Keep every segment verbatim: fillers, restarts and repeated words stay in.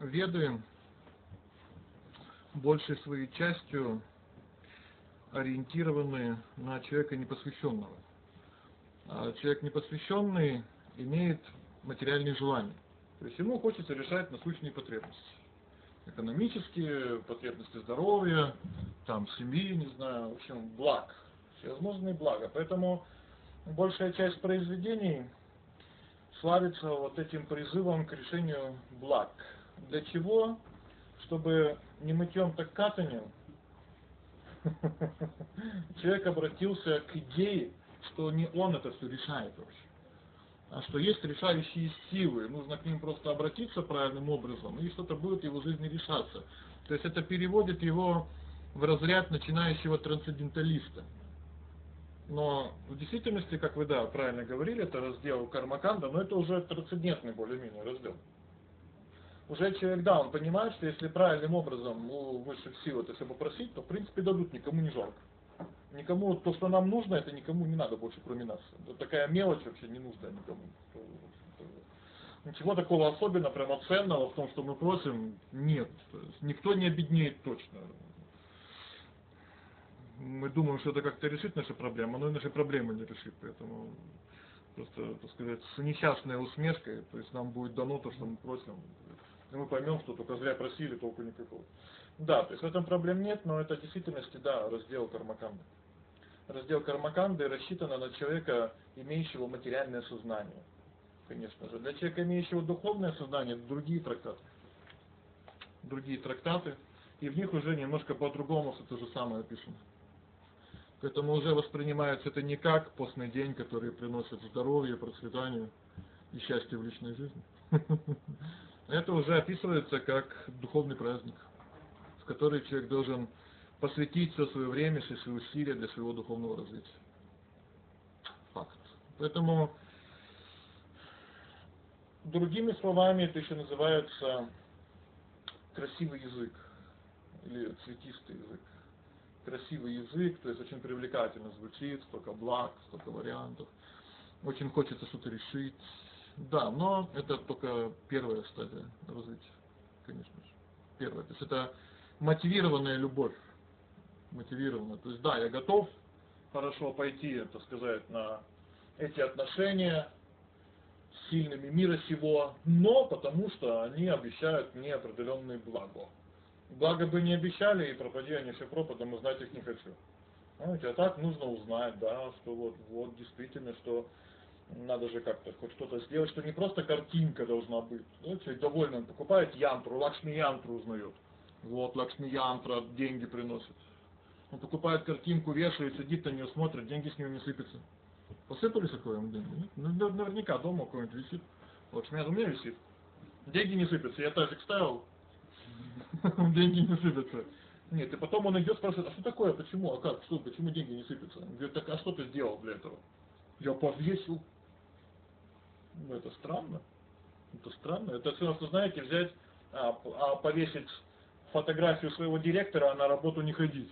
Веды большей своей частью ориентированы на человека непосвященного. А человек непосвященный имеет материальные желания. То есть ему хочется решать насущные потребности. Экономические, потребности здоровья, там, семьи, не знаю, в общем, благ. Всевозможные блага. Поэтому большая часть произведений славится вот этим призывом к решению благ. Для чего? Чтобы не мытьем, так катанем человек обратился к идее, что не он это все решает вообще, а что есть решающие силы, нужно к ним просто обратиться правильным образом, и что-то будет в его жизни решаться. То есть это переводит его в разряд начинающего трансценденталиста. Но в действительности, как вы, да, правильно говорили, это раздел Кармаканда, но это уже трансцендентный более-менее раздел. Уже человек, да, он понимает, что если правильным образом у высших сил это все попросить, то в принципе дадут, никому не жалко. Никому то, что нам нужно, это никому не надо больше, кроме нас. Это такая мелочь вообще не нужна никому. Ничего такого особенно, прямо ценного в том, что мы просим, нет. То есть никто не обеднеет точно. Мы думаем, что это как-то решит наши проблемы, но и наши проблемы не решит. Поэтому просто, так сказать, с несчастной усмешкой, то есть нам будет дано то, что мы просим. И мы поймем, что только зря просили, толку никакого. Да, то есть в этом проблем нет, но это в действительности, да, раздел Кармаканды. Раздел Кармаканды рассчитан на человека, имеющего материальное сознание. Конечно же. Для человека, имеющего духовное сознание, другие трактаты. Другие трактаты. И в них уже немножко по-другому все то же самое описано. Поэтому уже воспринимается это не как постный день, который приносит здоровье, процветание и счастье в личной жизни. Это уже описывается как духовный праздник, в который человек должен посвятить все свое время, все свои усилия для своего духовного развития. Факт. Поэтому, другими словами, это еще называется красивый язык или цветистый язык. Красивый язык, то есть очень привлекательно звучит, столько благ, столько вариантов. Очень хочется что-то решить. Да, но это только первая стадия развития, конечно же. Первая. То есть это мотивированная любовь. Мотивированная. То есть да, я готов хорошо пойти, так сказать, на эти отношения с сильными мира сего, но потому что они обещают мне определенные блага. Благо бы не обещали, и пропади они все пропадом, и знать их не хочу. Знаете, а так нужно узнать, да, что вот, вот действительно, что надо же как-то хоть что-то сделать, что не просто картинка должна быть. Да, человек довольный, он покупает янтру, Лакшми янтру узнает. Вот, Лакшми янтра деньги приносит. Он покупает картинку, вешает, сидит на нее, смотрит, деньги с него не сыпятся. Посыпались от кого-нибудь деньги? Ну, наверняка дома у кого-нибудь висит. Лакшми янтра у меня висит. Деньги не сыпятся, я тазик ставил, деньги не сыпятся. Нет, и потом он идет, спрашивает, а что такое, почему, а как, что, почему деньги не сыпятся? Он говорит, так а что ты сделал для этого? Я повесил. Ну, это странно. Это странно. Это все равно, знаете, взять, а, а повесить фотографию своего директора, а на работу не ходить.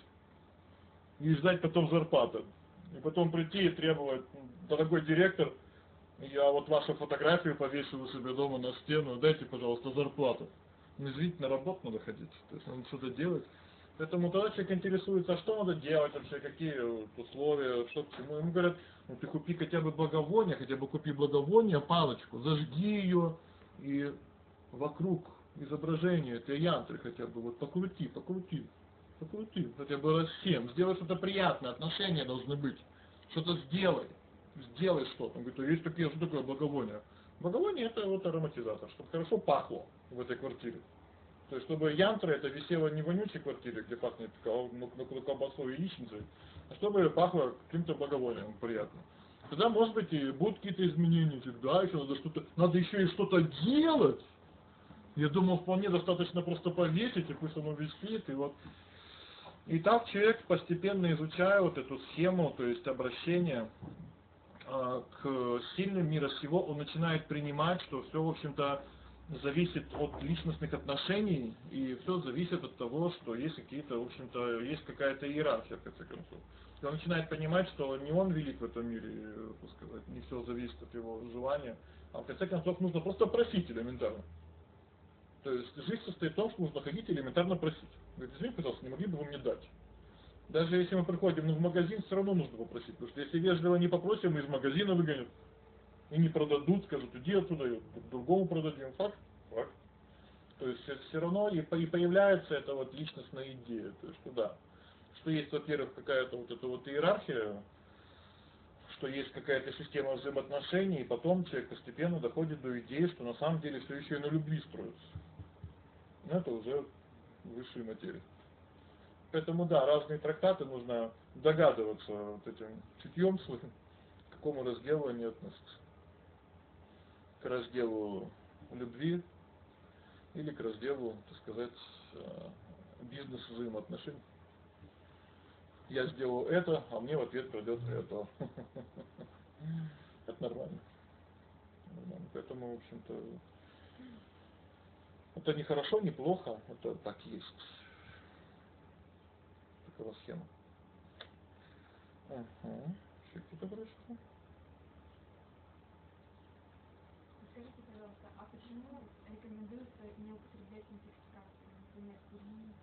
И ждать потом зарплаты. И потом прийти и требовать, дорогой директор, я вот вашу фотографию повесил у себя дома на стену, дайте, пожалуйста, зарплату. Ну, извините, на работу надо ходить. То есть надо что-то делать. Поэтому тогда человек интересуется, а что надо делать вообще, какие условия, что к чему. Ему говорят, ну ты купи хотя бы благовоние, хотя бы купи благовоние, палочку, зажги ее и вокруг изображения этой янтры хотя бы вот покрути, покрути, покрути, хотя бы раз семь, сделай что-то приятное, отношения должны быть, что-то сделай, сделай что-то. Он говорит, а есть такие, что такое благовоние? Благовоние это вот ароматизатор, чтобы хорошо пахло в этой квартире. То есть, чтобы янтра это висело не в вонючей квартире, где пахнет колбасой и яичницей, а чтобы пахло каким-то благовонием приятным. Тогда, может быть, и будут какие-то изменения, да, еще надо что-то, надо еще и что-то делать. Я думал, вполне достаточно просто повесить, и пусть оно висит, и вот. И так человек, постепенно изучая вот эту схему, то есть обращение э, к сильным мира сего, он начинает принимать, что все, в общем-то, зависит от личностных отношений, и все зависит от того, что есть какие-то, в общем-то, есть какая-то иерархия, в конце концов. И он начинает понимать, что не он велик в этом мире, так сказать, не все зависит от его желания, а в конце концов нужно просто просить элементарно. То есть жизнь состоит в том, что нужно ходить и элементарно просить. Говорит, извините, пожалуйста, не могли бы вы мне дать? Даже если мы приходим в магазин, все равно нужно попросить. Потому что если вежливо не попросим, мы из магазина выгонят. И не продадут, скажут, иди оттуда, и другому продадим. Факт? Факт. То есть все равно и появляется эта вот личностная идея. То есть, что да, что есть, во-первых, какая-то вот эта вот иерархия, что есть какая-то система взаимоотношений, и потом человек постепенно доходит до идеи, что на самом деле все еще и на любви строится. Но это уже высшие материи. Поэтому да, разные трактаты нужно догадываться вот этим чутьем своим, к какому разделу они относятся. К разделу любви или к разделу, так сказать, бизнес-взаимоотношений. Я сделал это, а мне в ответ придет это. Это нормально. Нормально. Поэтому, в общем-то, это не хорошо, не плохо, это так есть. Такова схема. Угу. Еще кто-то прочитал? Скажите, пожалуйста, а почему рекомендуется не употреблять интоксикации, например, курить,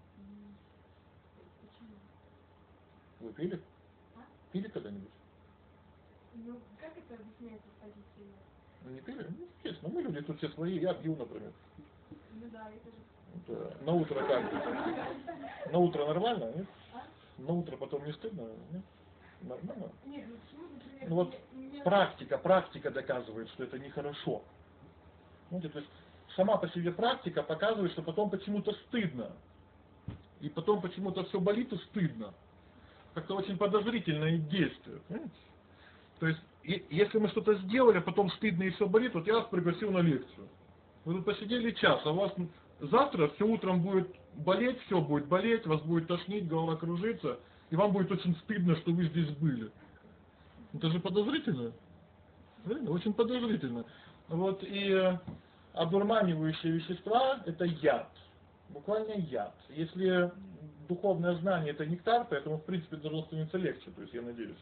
и почему? Вы пили? А? Пили когда-нибудь? Ну, как это объясняется с позиции? Ну не пили? Ну, естественно, мы люди тут все свои, я пью, например. Ну да, это же... Да. На утро как? На утро нормально, нет? А? На утро потом не стыдно, нет? Нормально? Нет, ну почему, например... Ну вот мне, мне... практика, практика доказывает, что это нехорошо. Знаете, то есть сама по себе практика показывает, что потом почему-то стыдно. И потом почему-то все болит и стыдно. Как-то очень подозрительное действие. Понимаете? То есть, и, если мы что-то сделали, а потом стыдно и все болит, вот я вас пригласил на лекцию. Вы тут посидели час, а у вас завтра все утром будет болеть, все будет болеть, вас будет тошнить, голова кружиться, и вам будет очень стыдно, что вы здесь были. Это же подозрительно. Правильно? Очень подозрительно. Вот, и одурманивающие вещества – это яд. Буквально яд. Если духовное знание – это нектар, поэтому, в принципе, должно становиться легче, то есть, я надеюсь,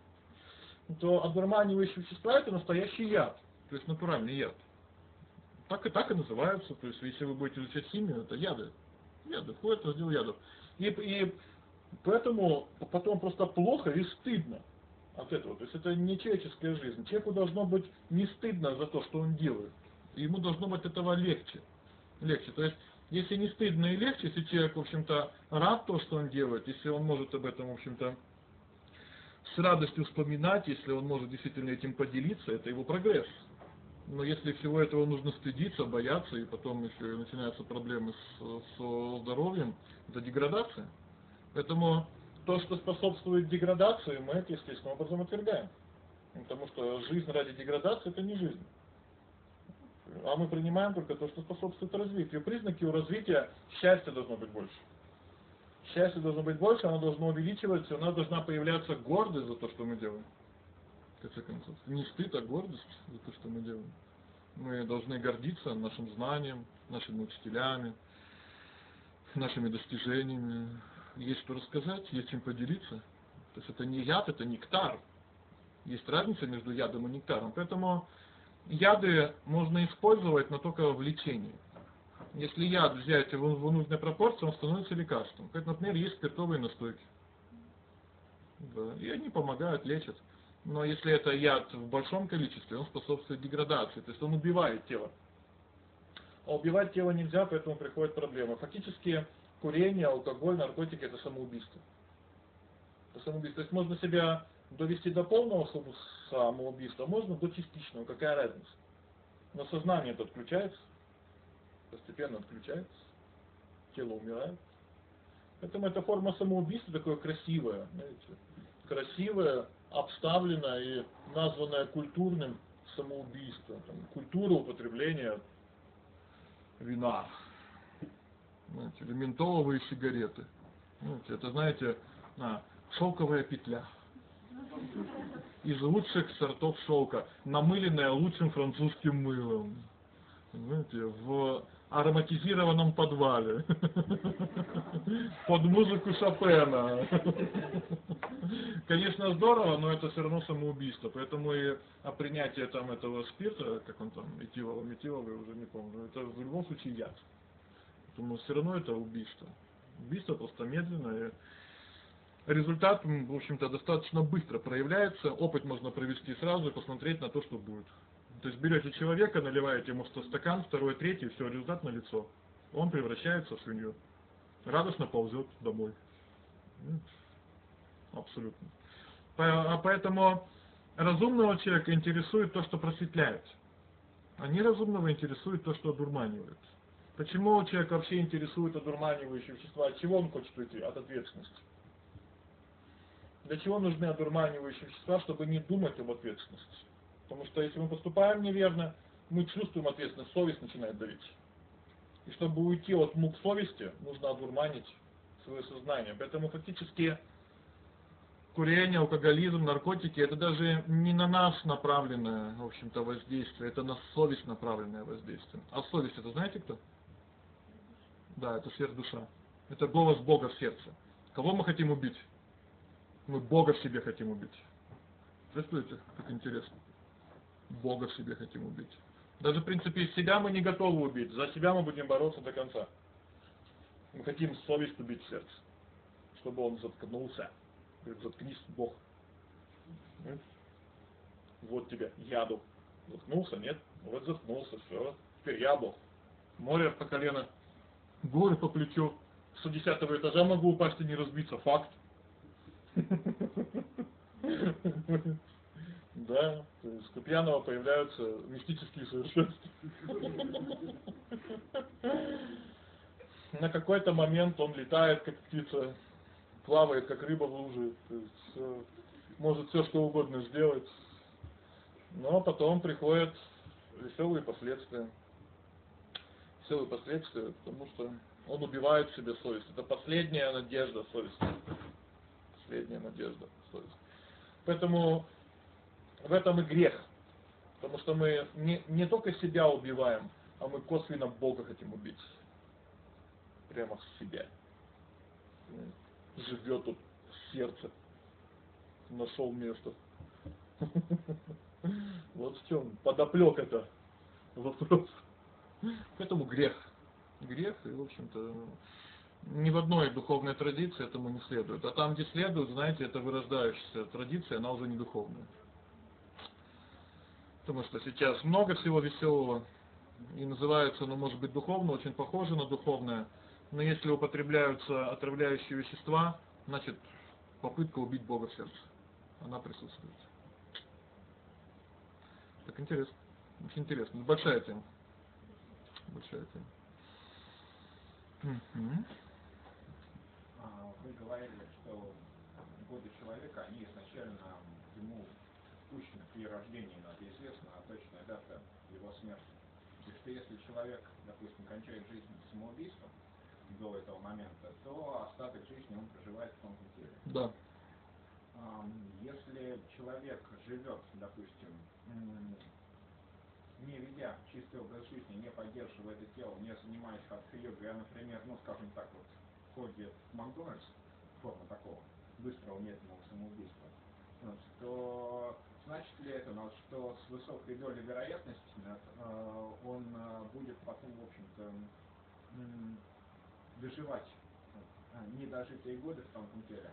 то одурманивающие вещества – это настоящий яд, то есть натуральный яд. Так и так и называются, то есть, если вы будете изучать химию, это яды. Яды, входят в раздел ядов. И, и поэтому потом просто плохо и стыдно от этого. То есть, это не человеческая жизнь. Человеку должно быть не стыдно за то, что он делает. Ему должно быть этого легче. Легче. То есть, если не стыдно и легче, если человек, в общем-то, рад то, что он делает, если он может об этом, в общем-то, с радостью вспоминать, если он может действительно этим поделиться, это его прогресс. Но если всего этого нужно стыдиться, бояться, и потом еще и начинаются проблемы с, со здоровьем, это деградация. Поэтому то, что способствует деградации, мы это естественным образом отвергаем. Потому что жизнь ради деградации – это не жизнь. А мы принимаем только то, что способствует развитию. Признаки у развития – счастья должно быть больше. Счастье должно быть больше, оно должно увеличиваться, у нас должна появляться гордость за то, что мы делаем. В конце концов. Не стыд, а гордость за то, что мы делаем. Мы должны гордиться нашим знанием, нашими учителями, нашими достижениями. Есть что рассказать, есть чем поделиться. То есть это не яд, это нектар. Есть разница между ядом и нектаром. Поэтому яды можно использовать, но только в лечении. Если яд взять в, в нужной пропорции, он становится лекарством. Как, например, есть спиртовые настойки. Да, и они помогают, лечат. Но если это яд в большом количестве, он способствует деградации, то есть он убивает тело. А убивать тело нельзя, поэтому приходят проблемы. Фактически курение, алкоголь, наркотики – это самоубийство. Это самоубийство. То есть можно себя довести до полного самоубийства, можно до частичного, какая разница. Но сознание это отключается, постепенно отключается, тело умирает. Поэтому эта форма самоубийства такое красивое, знаете, красивое, обставленное и названное культурным самоубийством. Там, культура употребления вина, знаете, или ментоловые сигареты. Знаете, это, знаете, а, шелковая петля из лучших сортов шелка, намыленная лучшим французским мылом. Знаете, в ароматизированном подвале, под музыку Шопена. Конечно, здорово, но это все равно самоубийство. Поэтому и о принятии там этого спирта, как он там, этиловый, метиловый, уже не помню, это в любом случае яд. Поэтому все равно это убийство. Убийство просто медленное. Результат, в общем-то, достаточно быстро проявляется. Опыт можно провести сразу и посмотреть на то, что будет. То есть берете человека, наливаете ему сто стакан, второй, третий, все, результат на лицо. Он превращается в свинью. Радостно ползет домой. Абсолютно. Поэтому разумного человека интересует то, что просветляет. А неразумного интересует то, что одурманивает. Почему человека вообще интересует одурманивающие вещества? От чего он хочет уйти? От ответственности. Для чего нужны одурманивающие вещества? Чтобы не думать об ответственности. Потому что если мы поступаем неверно, мы чувствуем ответственность, совесть начинает давить. И чтобы уйти от мук совести, нужно одурманить свое сознание. Поэтому фактически курение, алкоголизм, наркотики — это даже не на нас направленное, в общем-то, воздействие, это на совесть направленное воздействие. А совесть — это знаете кто? Да, это сверхдуша. Это голос Бога в сердце. Кого мы хотим убить? Мы Бога в себе хотим убить. Чувствуете, как интересно? Бога в себе хотим убить. Даже, в принципе, себя мы не готовы убить. За себя мы будем бороться до конца. Мы хотим совесть убить в сердце. Чтобы он заткнулся. Говорит, заткнись, Бог. Вот тебе, яду. Заткнулся, нет? Вот заткнулся, все. Теперь я Бог. Море по колено. Горы по плечу. С десятого этажа могу упасть и не разбиться. Факт. Да, то есть у пьяного появляются мистические совершенства. На какой-то момент он летает, как птица, плавает, как рыба в луже, то есть может все что угодно сделать. Но потом приходят веселые последствия. Веселые последствия, потому что он убивает в себе совесть. Это последняя надежда совести. Последняя надежда совести. Поэтому в этом и грех. Потому что мы не, не только себя убиваем, а мы косвенно Бога хотим убить. Прямо в себя. Живет тут в сердце. Нашел место. Вот в чем подоплек это вопрос. Поэтому грех. Грех, и в общем-то ни в одной духовной традиции этому не следует. А там, где следует, знаете, это вырождающаяся традиция, она уже не духовная. Потому что сейчас много всего веселого, и называется оно, может быть, духовно, очень похоже на духовное, но если употребляются отравляющие вещества, значит, попытка убить Бога в сердце. Она присутствует. Так интересно. Очень интересно. Большая тема. Большая тема. Угу. Вы говорили, что годы человека, они изначально ему пущены при рождении, но это известно, а точная дата его смерти. И что если человек, допустим, кончает жизнь самоубийством до этого момента, то остаток жизни он проживает в тонком теле. Да. Если человек живет, допустим, не ведя чистый образ жизни, не поддерживая это тело, не занимаясь хатха-йогой, а, например, ну, скажем так, вот, ходит в Макдональдс, форма такого быстрого медленного самоубийства, вот, то значит ли это, что с высокой долей вероятности э, он э, будет потом, в общем-то, м, доживать э, недожитые годы в тонком теле?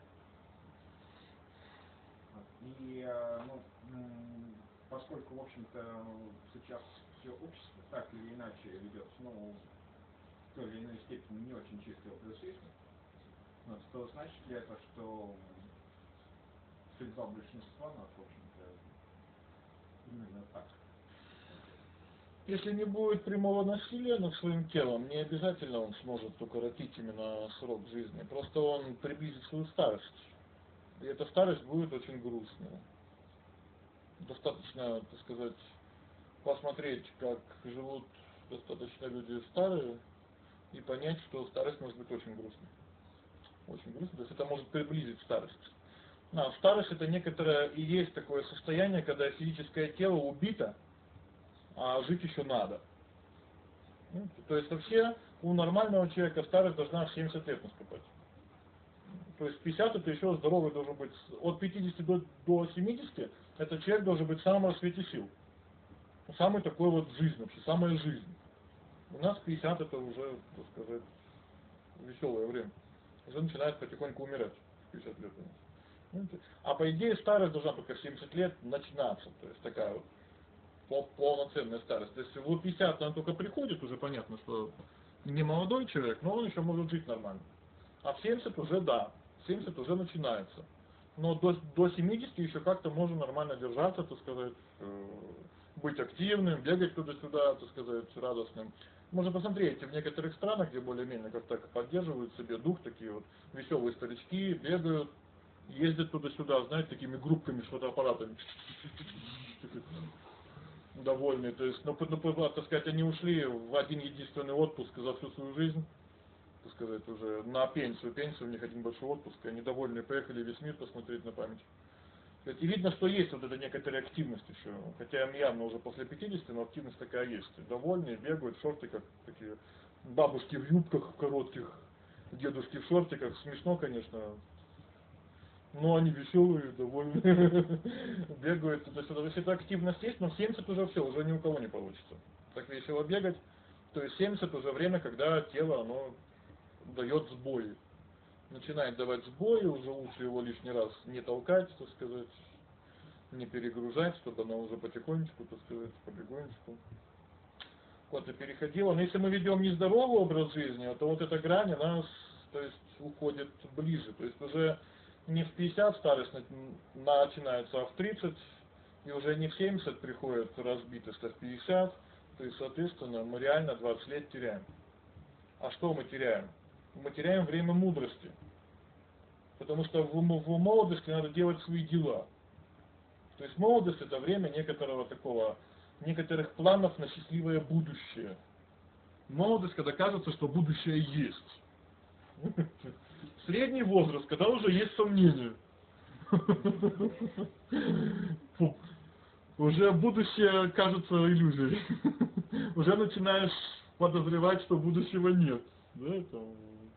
И, э, ну, м, поскольку, в общем-то, сейчас все общество так или иначе ведет, ну, в той или иной степени не очень чистый образ жизни, вот, то значит ли это, что судьба большинства нас, в общем-то, именно так? Если не будет прямого насилия над своим телом, не обязательно он сможет укоротить именно срок жизни. Просто он приблизит свою старость. И эта старость будет очень грустная. Достаточно, так сказать, посмотреть, как живут достаточно люди старые, и понять, что старость может быть очень грустной. Очень грустной, то есть это может приблизить старость. А старость — это некоторое и есть такое состояние, когда физическое тело убито, а жить еще надо. Ну, то есть вообще у нормального человека старость должна в семьдесят лет наступать. То есть пятьдесят это еще здоровый должен быть. От пятидесяти до, до семидесяти этот человек должен быть в самом расцвете сил. Самый такой вот жизнь вообще, самая жизнь. У нас пятьдесят это уже, так сказать, веселое время. Уже начинает потихоньку умирать в пятьдесят лет. А по идее старость должна только в семьдесят лет начинаться. То есть такая вот полноценная старость. То есть в пятьдесят она только приходит, уже понятно, что не молодой человек, но он еще может жить нормально. А в семьдесят уже да, в семьдесят уже начинается. Но до, до семидесяти еще как-то можно нормально держаться, так сказать, э, быть активным, бегать туда-сюда, так сказать, радостным. Можно посмотреть, в некоторых странах, где более-менее как-то поддерживают себе дух, такие вот веселые старички, бегают, ездят туда-сюда, знаете, такими группками с фотоаппаратами. Довольные, то есть, ну, ну, так сказать, они ушли в один единственный отпуск за всю свою жизнь, так сказать, уже на пенсию, пенсию, у них один большой отпуск, и они довольные, поехали весь мир посмотреть на память. И видно, что есть вот эта некоторая активность еще, хотя им явно уже после пятидесяти, но активность такая есть. Довольные, бегают, шорты как такие, бабушки в юбках коротких, дедушки в шортиках, смешно, конечно, но они веселые, довольные, бегают туда-сюда. То есть эта активность есть, но в семьдесят уже все, уже ни у кого не получится так весело бегать. То есть семьдесят уже время, когда тело, оно дает сбои. Начинает давать сбои, уже лучше его лишний раз не толкать, так сказать, не перегружать, чтобы оно уже потихонечку, так сказать, побегонечку куда-то переходило. Но если мы ведем нездоровый образ жизни, то вот эта грань, она, то есть, уходит ближе. То есть уже не в пятьдесят старость начинается, а в тридцать, и уже не в семьдесят приходит разбитость, а в пятьдесят. То есть, соответственно, мы реально двадцать лет теряем. А что мы теряем? Мы теряем время мудрости. Потому что в, в молодости надо делать свои дела. То есть молодость это время некоторого такого, некоторых планов на счастливое будущее. Молодость, когда кажется, что будущее есть. Средний возраст, когда уже есть сомнения. Уже будущее кажется иллюзией. Уже начинаешь подозревать, что будущего нет. Да, там,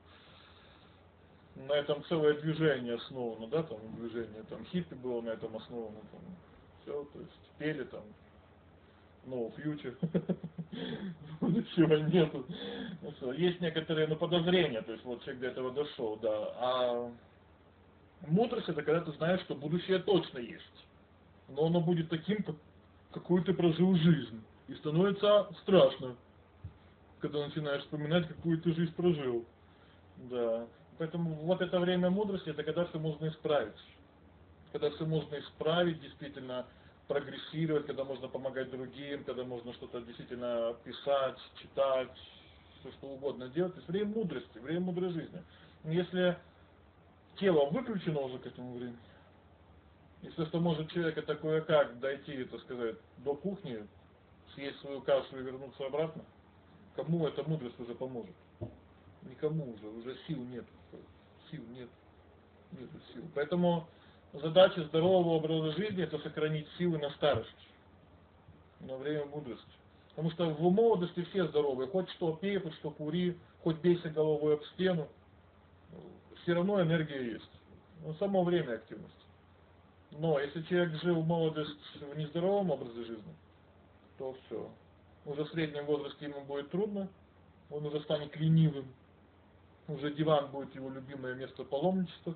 на этом целое движение основано, да, там движение, там хиппи было на этом основано, там, все, то есть пели там No Future, будущего нету. Есть некоторые, ну, подозрения, то есть вот человек до этого дошел, да. А мудрость это когда ты знаешь, что будущее точно есть. Но оно будет таким, какую ты прожил жизнь. И становится страшно, когда начинаешь вспоминать, какую ты жизнь прожил. Да. Поэтому вот это время мудрости, это когда все можно исправить. Когда все можно исправить, действительно прогрессировать, когда можно помогать другим, когда можно что-то действительно писать, читать, все что угодно делать. То есть время мудрости, время мудрой жизни. Если тело выключено уже к этому времени, если что может человека такое как дойти, так сказать, до кухни, съесть свою кашу и вернуться обратно, кому эта мудрость уже поможет? Никому уже, уже сил нет. Сил нет. Нет сил. Поэтому задача здорового образа жизни это сохранить силы на старость, на время мудрости. Потому что в молодости все здоровые, хоть что пей, хоть что кури, хоть бейся головой об стену, все равно энергия есть. Но само время активности. Но если человек жил молодость в нездоровом образе жизни, то все. Уже в среднем возрасте ему будет трудно, он уже станет ленивым, уже диван будет его любимое место паломничества,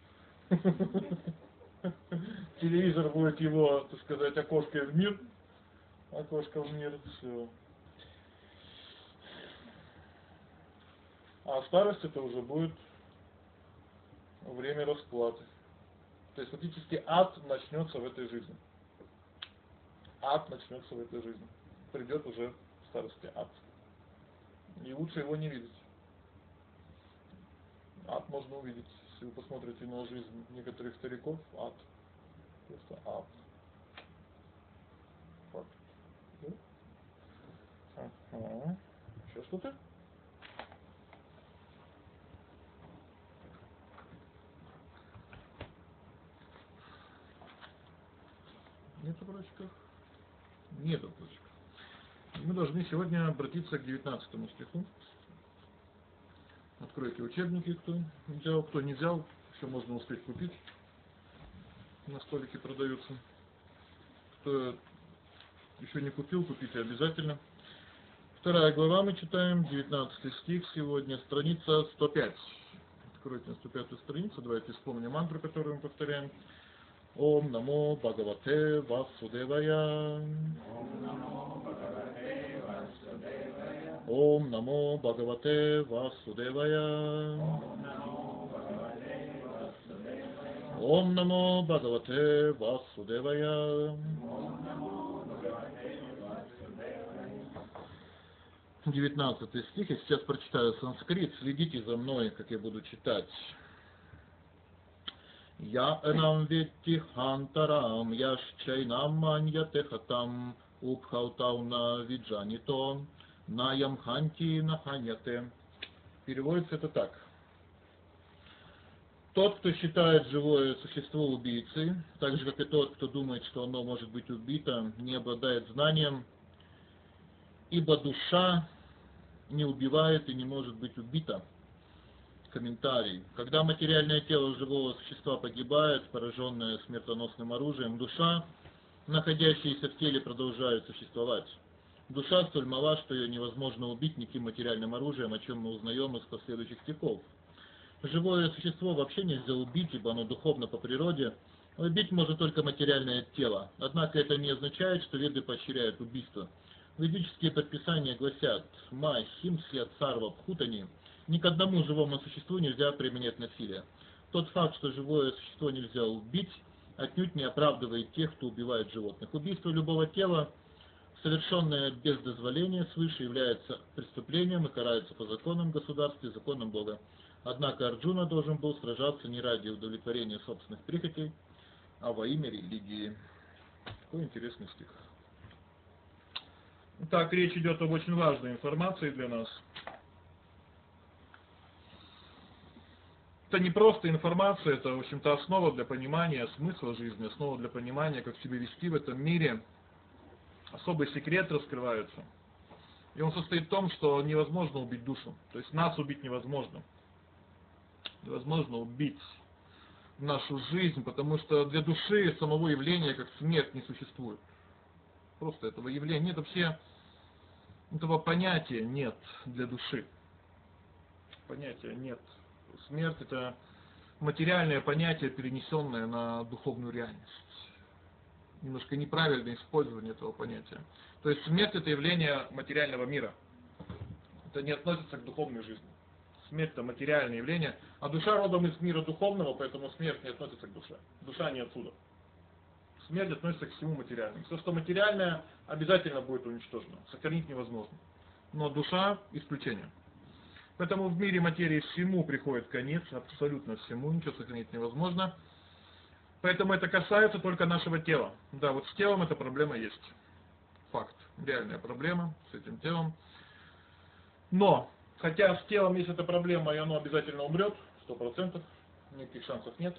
телевизор будет его, так сказать, окошко в мир, окошко в мир, все. А старость это уже будет время расплаты. То есть фактически ад начнется в этой жизни. Ад начнется в этой жизни. Придет уже в старости ад. И лучше его не видеть. Ад можно увидеть, если вы посмотрите на жизнь некоторых стариков, ад. Просто ад. Факт. Да? Ага. Еще что-то? Нет вопросиков? Нет вопросиков. мы должны сегодня обратиться к девятнадцатому стиху. Откройте учебники, кто взял, кто не взял, все можно успеть купить. На столике продаются. Кто еще не купил, купите обязательно. Вторая глава мы читаем, девятнадцатый стих сегодня, страница сто пять. Откройте на сто пятую страницу, давайте вспомним мантру, которую мы повторяем. Ом намо Бхагавате Васудевая. Ом намо Бхагавате Васудевая. Ом намо Бхагавате Васудевая. девятнадцатый стих, я сейчас прочитаю санскрит, следите за мной, как я буду читать. Я энам ветти хантарам, яшчайнам маньяте хатам, убхаутауна виджанито, наям ханти наханьяте. Переводится это так. Тот, кто считает живое существо убийцей, так же, как и тот, кто думает, что оно может быть убито, не обладает знанием, ибо душа не убивает и не может быть убита. Комментарий. Когда материальное тело живого существа погибает, пораженное смертоносным оружием, душа, находящаяся в теле, продолжает существовать. Душа столь мала, что ее невозможно убить никаким материальным оружием, о чем мы узнаем из последующих стихов. Живое существо вообще нельзя убить, ибо оно духовно по природе. Убить может только материальное тело. Однако это не означает, что веды поощряют убийство. Ведические предписания гласят: «Ма хим сьят сарва бхутани». Ни к одному живому существу нельзя применять насилие. Тот факт, что живое существо нельзя убить, отнюдь не оправдывает тех, кто убивает животных. Убийство любого тела, совершенное без дозволения свыше, является преступлением и карается по законам государства и законам Бога. Однако Арджуна должен был сражаться не ради удовлетворения собственных прихотей, а во имя религии. Какой интересный стих. Так, речь идет об очень важной информации для нас. Это не просто информация, это, в общем-то, основа для понимания смысла жизни, основа для понимания, как себя вести в этом мире. Особый секрет раскрывается. И он состоит в том, что невозможно убить душу. То есть нас убить невозможно. Невозможно убить нашу жизнь, потому что для души самого явления, как смерть, не существует. Просто этого явления нет, вообще этого понятия нет для души. Понятия нет. Смерть — это материальное понятие, перенесенное на духовную реальность. Немножко неправильное использование этого понятия. То есть смерть — это явление материального мира. Это не относится к духовной жизни. Смерть — это материальное явление, а душа родом из мира духовного, поэтому смерть не относится к душе. Душа не отсюда. Смерть относится к всему материальному. Все, что материальное, обязательно будет уничтожено. Сохранить невозможно. Но душа — исключение. Поэтому в мире материи всему приходит конец, абсолютно всему, ничего сохранить невозможно. Поэтому это касается только нашего тела. Да, вот с телом эта проблема есть. Факт. Реальная проблема с этим телом. Но, хотя с телом есть эта проблема, и оно обязательно умрет, сто процентов, никаких шансов нет.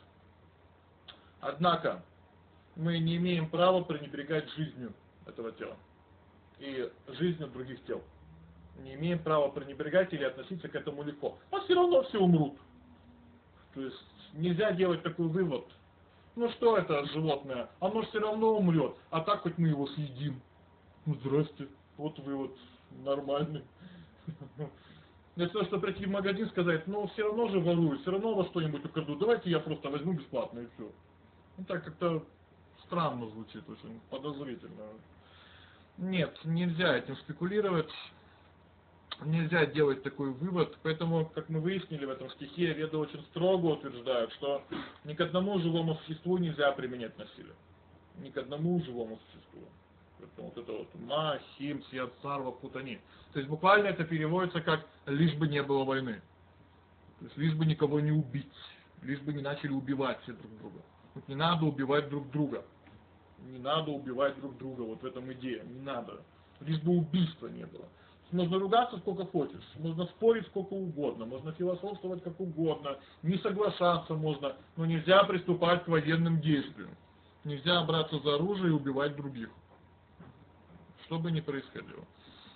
Однако, мы не имеем права пренебрегать жизнью этого тела и жизнью других тел. Не имеем права пренебрегать или относиться к этому легко. А все равно все умрут. То есть нельзя делать такой вывод. Ну что это животное? Оно же все равно умрет. А так хоть мы его съедим. Ну здрасте. Вот вывод нормальный. Это то, что прийти в магазин и сказать: ну все равно же воруют, все равно во что-нибудь украду. Давайте я просто возьму бесплатно и все. Ну так как-то странно звучит, очень подозрительно. Нет, нельзя этим спекулировать. Нельзя делать такой вывод, поэтому, как мы выяснили в этом стихе, веды очень строго утверждают, что ни к одному живому существу нельзя применять насилие. Ни к одному живому существу. Поэтому вот это вот ма, хим, сьят, сарва, путани. То есть буквально это переводится как «лишь бы не было войны». То есть лишь бы никого не убить, лишь бы не начали убивать все друг друга. Вот не надо убивать друг друга. Не надо убивать друг друга, вот в этом идея, не надо. Лишь бы убийства не было. Можно ругаться сколько хочешь, можно спорить сколько угодно, можно философствовать как угодно, не соглашаться можно, но нельзя приступать к военным действиям. Нельзя браться за оружие и убивать других. Что бы ни происходило.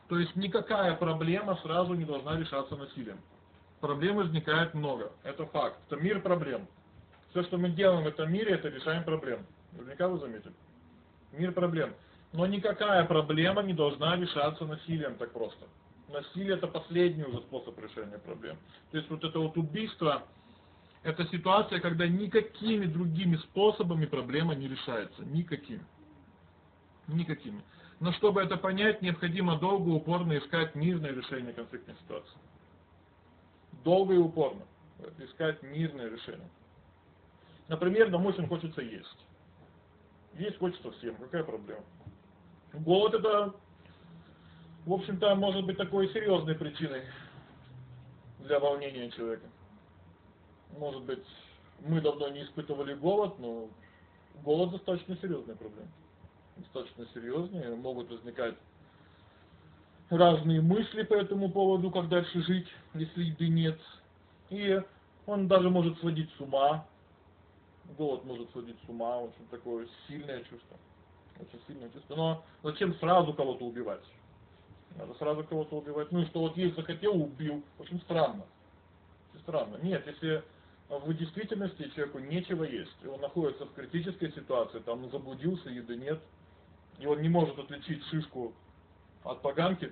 То есть никакая проблема сразу не должна решаться насилием. Проблем возникает много. Это факт. Это мир проблем. Все, что мы делаем в этом мире, это решаем проблем. Наверняка вы заметили. Мир проблем. Но никакая проблема не должна решаться насилием так просто. Насилие — это последний уже способ решения проблем. То есть вот это вот убийство, это ситуация, когда никакими другими способами проблема не решается. Никакими. Никакими. Но чтобы это понять, необходимо долго и упорно искать мирное решение конфликтной ситуации. Долго и упорно искать мирное решение. Например, нам очень хочется есть. Есть хочется всем. Какая проблема? Голод — это, в общем-то, может быть такой серьезной причиной для волнения человека. Может быть, мы давно не испытывали голод, но голод достаточно серьезная проблема. Достаточно серьезные, могут возникать разные мысли по этому поводу, как дальше жить, если еды нет. И он даже может сводить с ума. Голод может сводить с ума, очень такое сильное чувство. Очень сильное чувство. Но зачем сразу кого-то убивать? Надо сразу кого-то убивать. Ну и что вот есть захотел, убил. Очень странно. Очень странно. Нет, если в действительности человеку нечего есть, и он находится в критической ситуации, там он заблудился, еды нет, и он не может отличить шишку от поганки.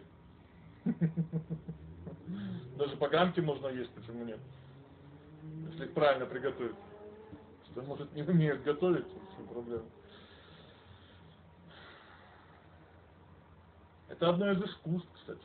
Даже поганки можно есть, почему нет? Если их правильно приготовить. Что, может, не умеют готовить, все проблемы. Это одно из искусств, кстати.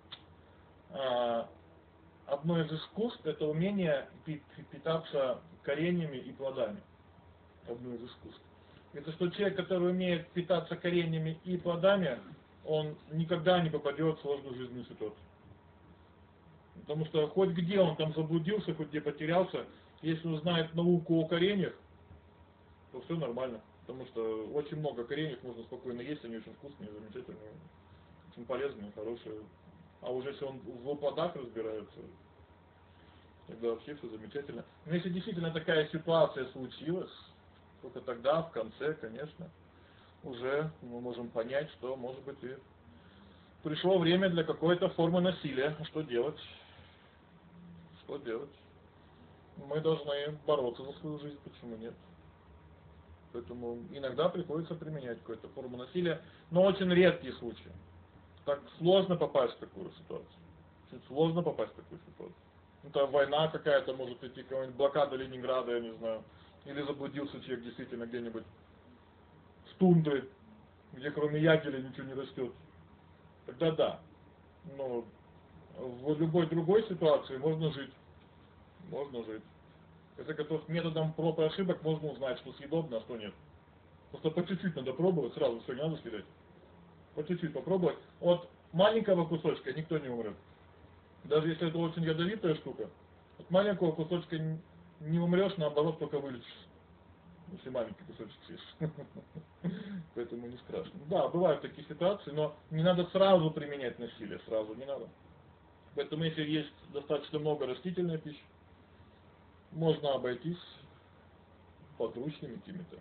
Одно из искусств — это умение питаться кореньями и плодами. Одно из искусств. Это что человек, который умеет питаться кореньями и плодами, он никогда не попадет в сложную жизненную ситуацию. Потому что хоть где он там заблудился, хоть где потерялся, если он знает науку о кореньях, то все нормально. Потому что очень много кореньев можно спокойно есть, они очень вкусные, замечательные, очень полезные, хорошие. А уже если он в плодах разбирается, тогда вообще все замечательно. Но если действительно такая ситуация случилась, только тогда, в конце, конечно, уже мы можем понять, что, может быть, и пришло время для какой-то формы насилия. Что делать? Что делать? Мы должны бороться за свою жизнь, почему нет? Поэтому иногда приходится применять какую-то форму насилия, но очень редкие случаи. Так сложно попасть в такую ситуацию. Очень сложно попасть в такую ситуацию. Это война какая-то, может идти, какая-нибудь блокада Ленинграда, я не знаю. Или заблудился человек действительно где-нибудь в тундре, где кроме ягеля ничего не растет. Тогда да. Но в любой другой ситуации можно жить. Можно жить. В конце концов, методом проб и ошибок можно узнать, что съедобно, а что нет. Просто по чуть-чуть надо пробовать, сразу все не надо съедать. По чуть-чуть попробовать. От маленького кусочка никто не умрет. Даже если это очень ядовитая штука, от маленького кусочка не умрешь, наоборот, только вылечишься. Если маленький кусочек съешь. Поэтому не страшно. Да, бывают такие ситуации, но не надо сразу применять насилие, сразу не надо. Поэтому если есть достаточно много растительной пищи, можно обойтись подручными какими-то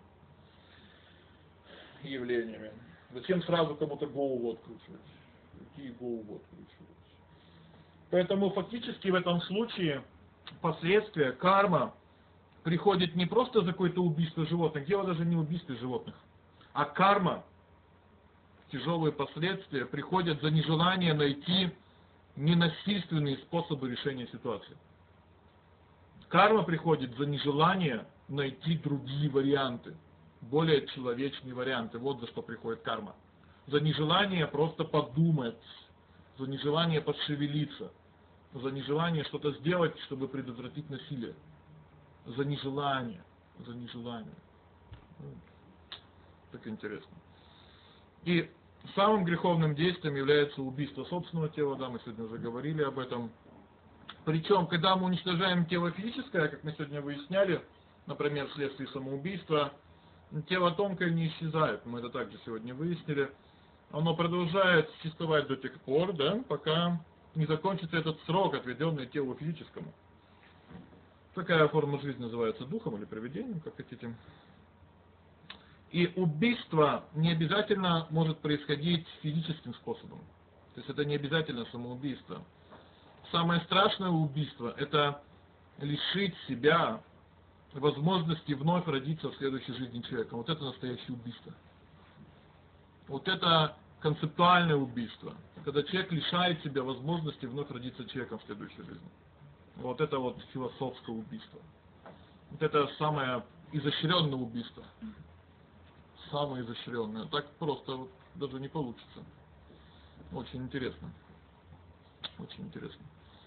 явлениями. Зачем сразу кому-то голову откручивать? Какие голову откручивать? Поэтому фактически в этом случае последствия, карма приходит не просто за какое-то убийство животных, дело даже не в убийстве животных, а карма, тяжелые последствия приходят за нежелание найти ненасильственные способы решения ситуации. Карма приходит за нежелание найти другие варианты, более человечные варианты. Вот за что приходит карма. За нежелание просто подумать, за нежелание подшевелиться, за нежелание что-то сделать, чтобы предотвратить насилие. За нежелание, за нежелание. Так интересно. И самым греховным действием является убийство собственного тела, да, мы сегодня уже говорили об этом. Причем, когда мы уничтожаем тело физическое, как мы сегодня выясняли, например, вследствие самоубийства, тело тонкое не исчезает, мы это также сегодня выяснили. Оно продолжает существовать до тех пор, да, пока не закончится этот срок, отведенный телу физическому. Такая форма жизни называется духом или привидением, как хотите. И убийство не обязательно может происходить физическим способом. То есть это не обязательно самоубийство. Самое страшное убийство – это лишить себя возможности вновь родиться в следующей жизни человека. Вот это настоящее убийство. Вот это концептуальное убийство, когда человек лишает себя возможности вновь родиться человеком в следующей жизни. Вот это вот философское убийство. Вот это самое изощренное убийство. Самое изощренное. Так просто вот даже не получится. Очень интересно. Очень интересно.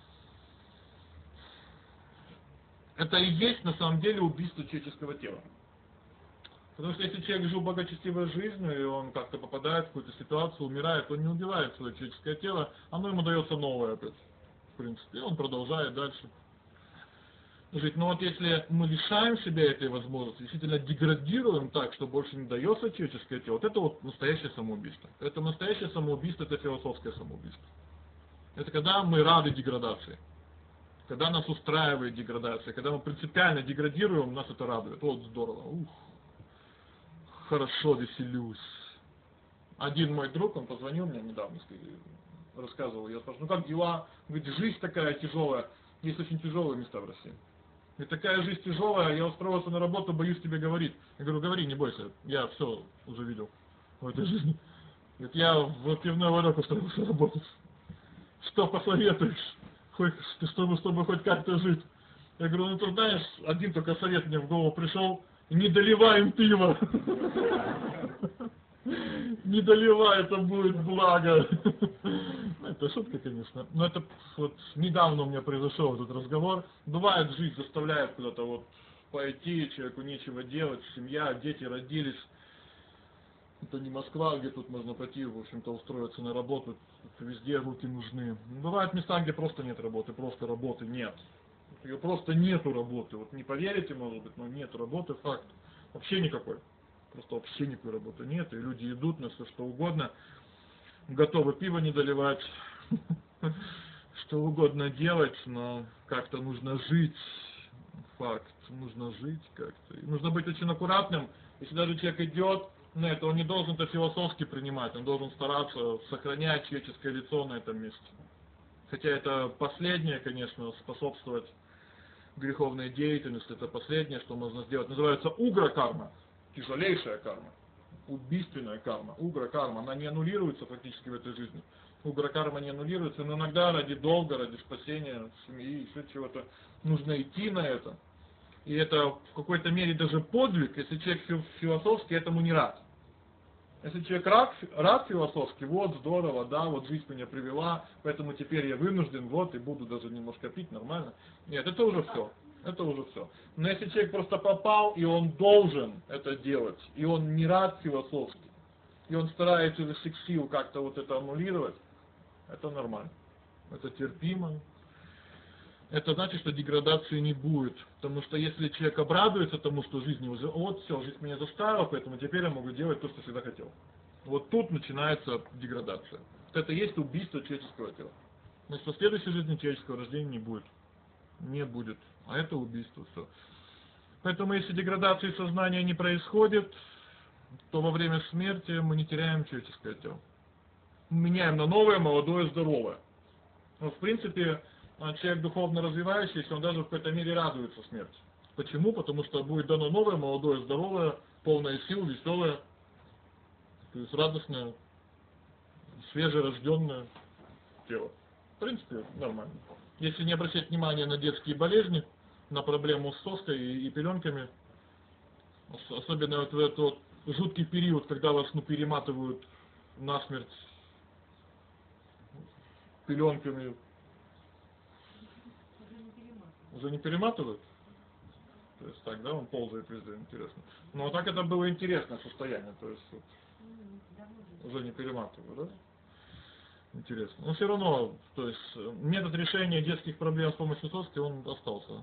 Это и есть на самом деле убийство человеческого тела. Потому что если человек жил благочестивой жизнью, и он как-то попадает в какую-то ситуацию, умирает, он не убивает свое человеческое тело, оно ему дается новое опять, в принципе, и он продолжает дальше жить. Но вот если мы лишаем себя этой возможности, действительно деградируем так, что больше не дается человеческое тело, вот это вот настоящее самоубийство. Это настоящее самоубийство, это философское самоубийство. Это когда мы рады деградации. Когда нас устраивает деградация, когда мы принципиально деградируем, нас это радует. Вот здорово. Ух. Хорошо, веселюсь. Один мой друг, он позвонил мне недавно, рассказывал, я спрашиваю, ну как дела? Он говорит, жизнь такая тяжелая. Есть очень тяжелые места в России. И такая жизнь тяжелая, я устроился на работу, боюсь тебе говорить. Я говорю, говори, не бойся, я все уже видел в этой жизни. Говорит, я в пивной ларек устроился работать. Что посоветуешь? Хоть, чтобы, чтобы хоть как-то жить. Я говорю, ну ты знаешь, один только совет мне в голову пришел, не доливаем пиво. Не доливай, это будет благо. Это шутка, конечно. Но это вот недавно у меня произошел этот разговор. Бывает, жизнь заставляет куда-то вот пойти, человеку нечего делать, семья, дети родились. Это не Москва, где тут можно пойти, в общем-то, устроиться на работу. Везде руки нужны. Бывают места, где просто нет работы, просто работы нет. Ее просто нету работы. Вот не поверите, может быть, но нет работы, факт. Вообще никакой. Просто вообще никакой работы нет. И люди идут на все что угодно. Готовы пиво не доливать. Что угодно делать, но как-то нужно жить. Факт. Нужно жить как-то. И нужно быть очень аккуратным. Если даже человек идет на это, он не должен это философски принимать. Он должен стараться сохранять человеческое лицо на этом месте. Хотя это последнее, конечно, способствовать греховной деятельности, это последнее, что можно сделать. Называется угра-карма, тяжелейшая карма, убийственная карма. Угра-карма, она не аннулируется фактически в этой жизни. Угра-карма не аннулируется, но иногда ради долга, ради спасения семьи, еще чего-то, нужно идти на это. И это в какой-то мере даже подвиг, если человек философски этому не рад. Если человек рад, рад философски, вот здорово, да, вот жизнь меня привела, поэтому теперь я вынужден, вот, и буду даже немножко пить, нормально. Нет, это уже все, это уже все. Но если человек просто попал, и он должен это делать, и он не рад философски, и он старается изо всех сил как-то вот это аннулировать, это нормально, это терпимо. Это значит, что деградации не будет. Потому что если человек обрадуется тому, что жизнь его... Вот все, жизнь меня заставила, поэтому теперь я могу делать то, что всегда хотел. Вот тут начинается деградация. Вот это и есть убийство человеческого тела. Значит, в следующей жизни человеческого рождения не будет. Не будет. А это убийство, все. Поэтому если деградации сознания не происходит, то во время смерти мы не теряем человеческое тело. Мы меняем на новое, молодое, здоровое. Но в принципе... Человек духовно развивающийся, он даже в какой-то мере радуется смерти. Почему? Потому что будет дано новое, молодое, здоровое, полное сил, веселое, то есть радостное, свежерожденное тело. В принципе, нормально. Если не обращать внимания на детские болезни, на проблему с соской и, и пеленками, особенно вот в этот вот жуткий период, когда вас ну, перематывают насмерть пеленками, уже не перематывают? То есть так, да, он ползает везде, интересно. Ну а так это было интересное состояние, то есть вот, уже не перематывают, да? Интересно. Но все равно, то есть метод решения детских проблем с помощью соски, он остался.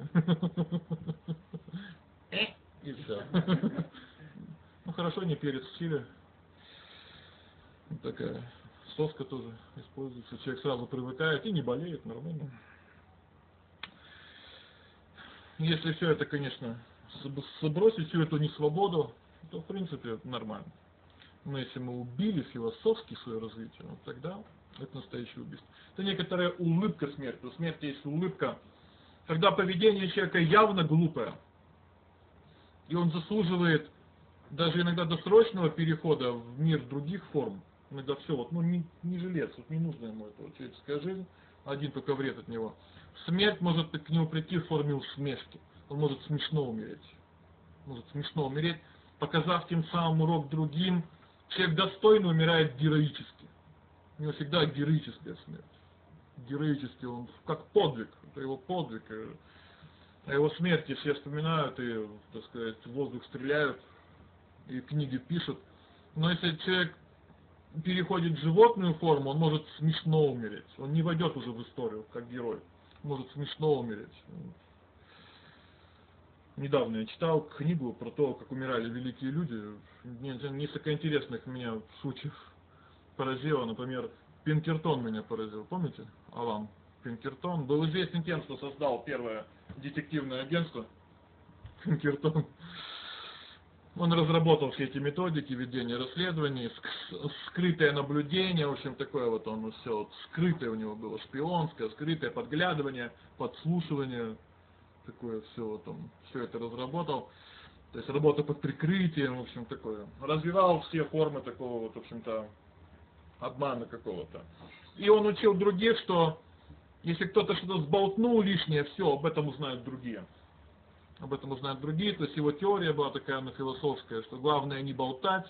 И все. Ну хорошо, не перец в чили. Такая соска тоже используется. Человек сразу привыкает и не болеет, нормально. Если все это, конечно, сбросить всю эту несвободу, то в принципе нормально. Но если мы убили философски свое развитие, вот тогда Это настоящее убийство. Это некоторая улыбка смерти. У смерти есть улыбка, когда поведение человека явно глупое, и он заслуживает даже иногда досрочного перехода в мир других форм. Иногда все, вот, ну не, не жилец, вот не нужна ему эта вот человеческая жизнь, один только вред от него. Смерть может к нему прийти в форме усмешки. Он может смешно умереть. Может смешно умереть, показав тем самым урок другим. Человек достойно умирает героически. У него всегда героическая смерть. Героически, он как подвиг. Это его подвиг. О его смерти все вспоминают и, так сказать, в воздух стреляют, и книги пишут. Но если человек переходит в животную форму, он может смешно умереть. Он не войдет уже в историю, как герой. Может смешно умереть. Недавно я читал книгу про то, как умирали великие люди. Несколько интересных меня случаев поразило. Например, Пинкертон меня поразил. Помните? Алан Пинкертон был известен тем, что создал первое детективное агентство. Пинкертон. Он разработал все эти методики ведения расследований, скрытое наблюдение, в общем, такое вот он все, вот, скрытое у него было, шпионское, скрытое подглядывание, подслушивание, такое все вот он, все это разработал. То есть работа под прикрытием, в общем, такое. Развивал все формы такого вот, в общем-то, обмана какого-то. И он учил других, что если кто-то что-то сболтнул лишнее, все, об этом узнают другие. Об этом узнают другие, то есть его теория была такая, она философская, что главное не болтать.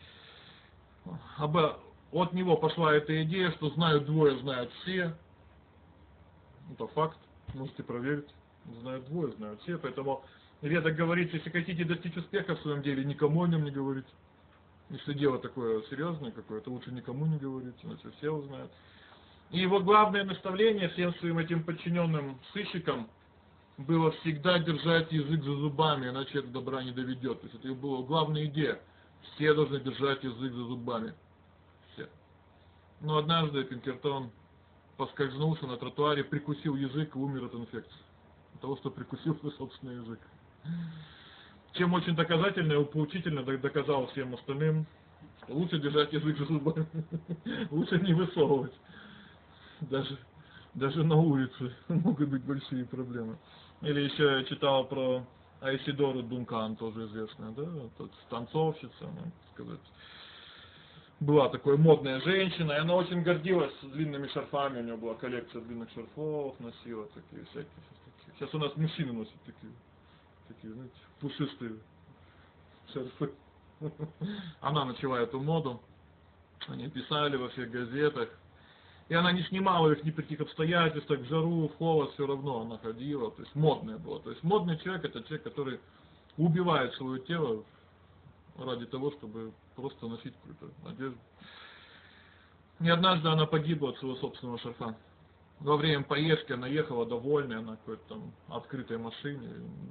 От него пошла эта идея, что знают двое, знают все. Это факт, можете проверить. Знают двое, знают все, поэтому Веда говорит, если хотите достичь успеха в своем деле, никому о нем не говорить. Если дело такое серьезное какое-то, лучше никому не говорить, иначе все узнают. И его главное наставление всем своим этим подчиненным сыщикам было всегда держать язык за зубами, иначе это добра не доведет. То есть это была главная идея. Все должны держать язык за зубами. Все. Но однажды Пинкертон поскользнулся на тротуаре, прикусил язык и умер от инфекции. От того, что прикусил свой собственный язык. Чем очень доказательно и поучительно доказал всем остальным, что лучше держать язык за зубами. Лучше не высовывать. Даже, даже на улице могут быть большие проблемы. Или еще я читал про Айсидору Дункан, тоже известная, да, вот, танцовщица, можно сказать. Была такая модная женщина, и она очень гордилась длинными шарфами, у нее была коллекция длинных шарфов, носила такие всякие. Такие. Сейчас у нас мужчины носят такие, такие, знаете, пушистые шарфы. Она начала эту моду, они писали во всех газетах. И она не снимала их ни при каких обстоятельствах, в жару, в холод, все равно она ходила, то есть модная была. То есть модный человек — это человек, который убивает свое тело ради того, чтобы просто носить какую-то одежду. И однажды она погибла от своего собственного шарфа. Во время поездки она ехала довольная на какой-то там открытой машине.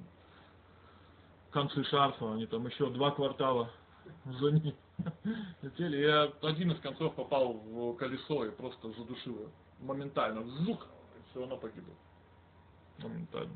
Концы шарфа, они там еще два квартала за ним летели. Я один из концов попал в колесо и просто задушил ее. Моментально. Звук. И все, она погибла. Моментально.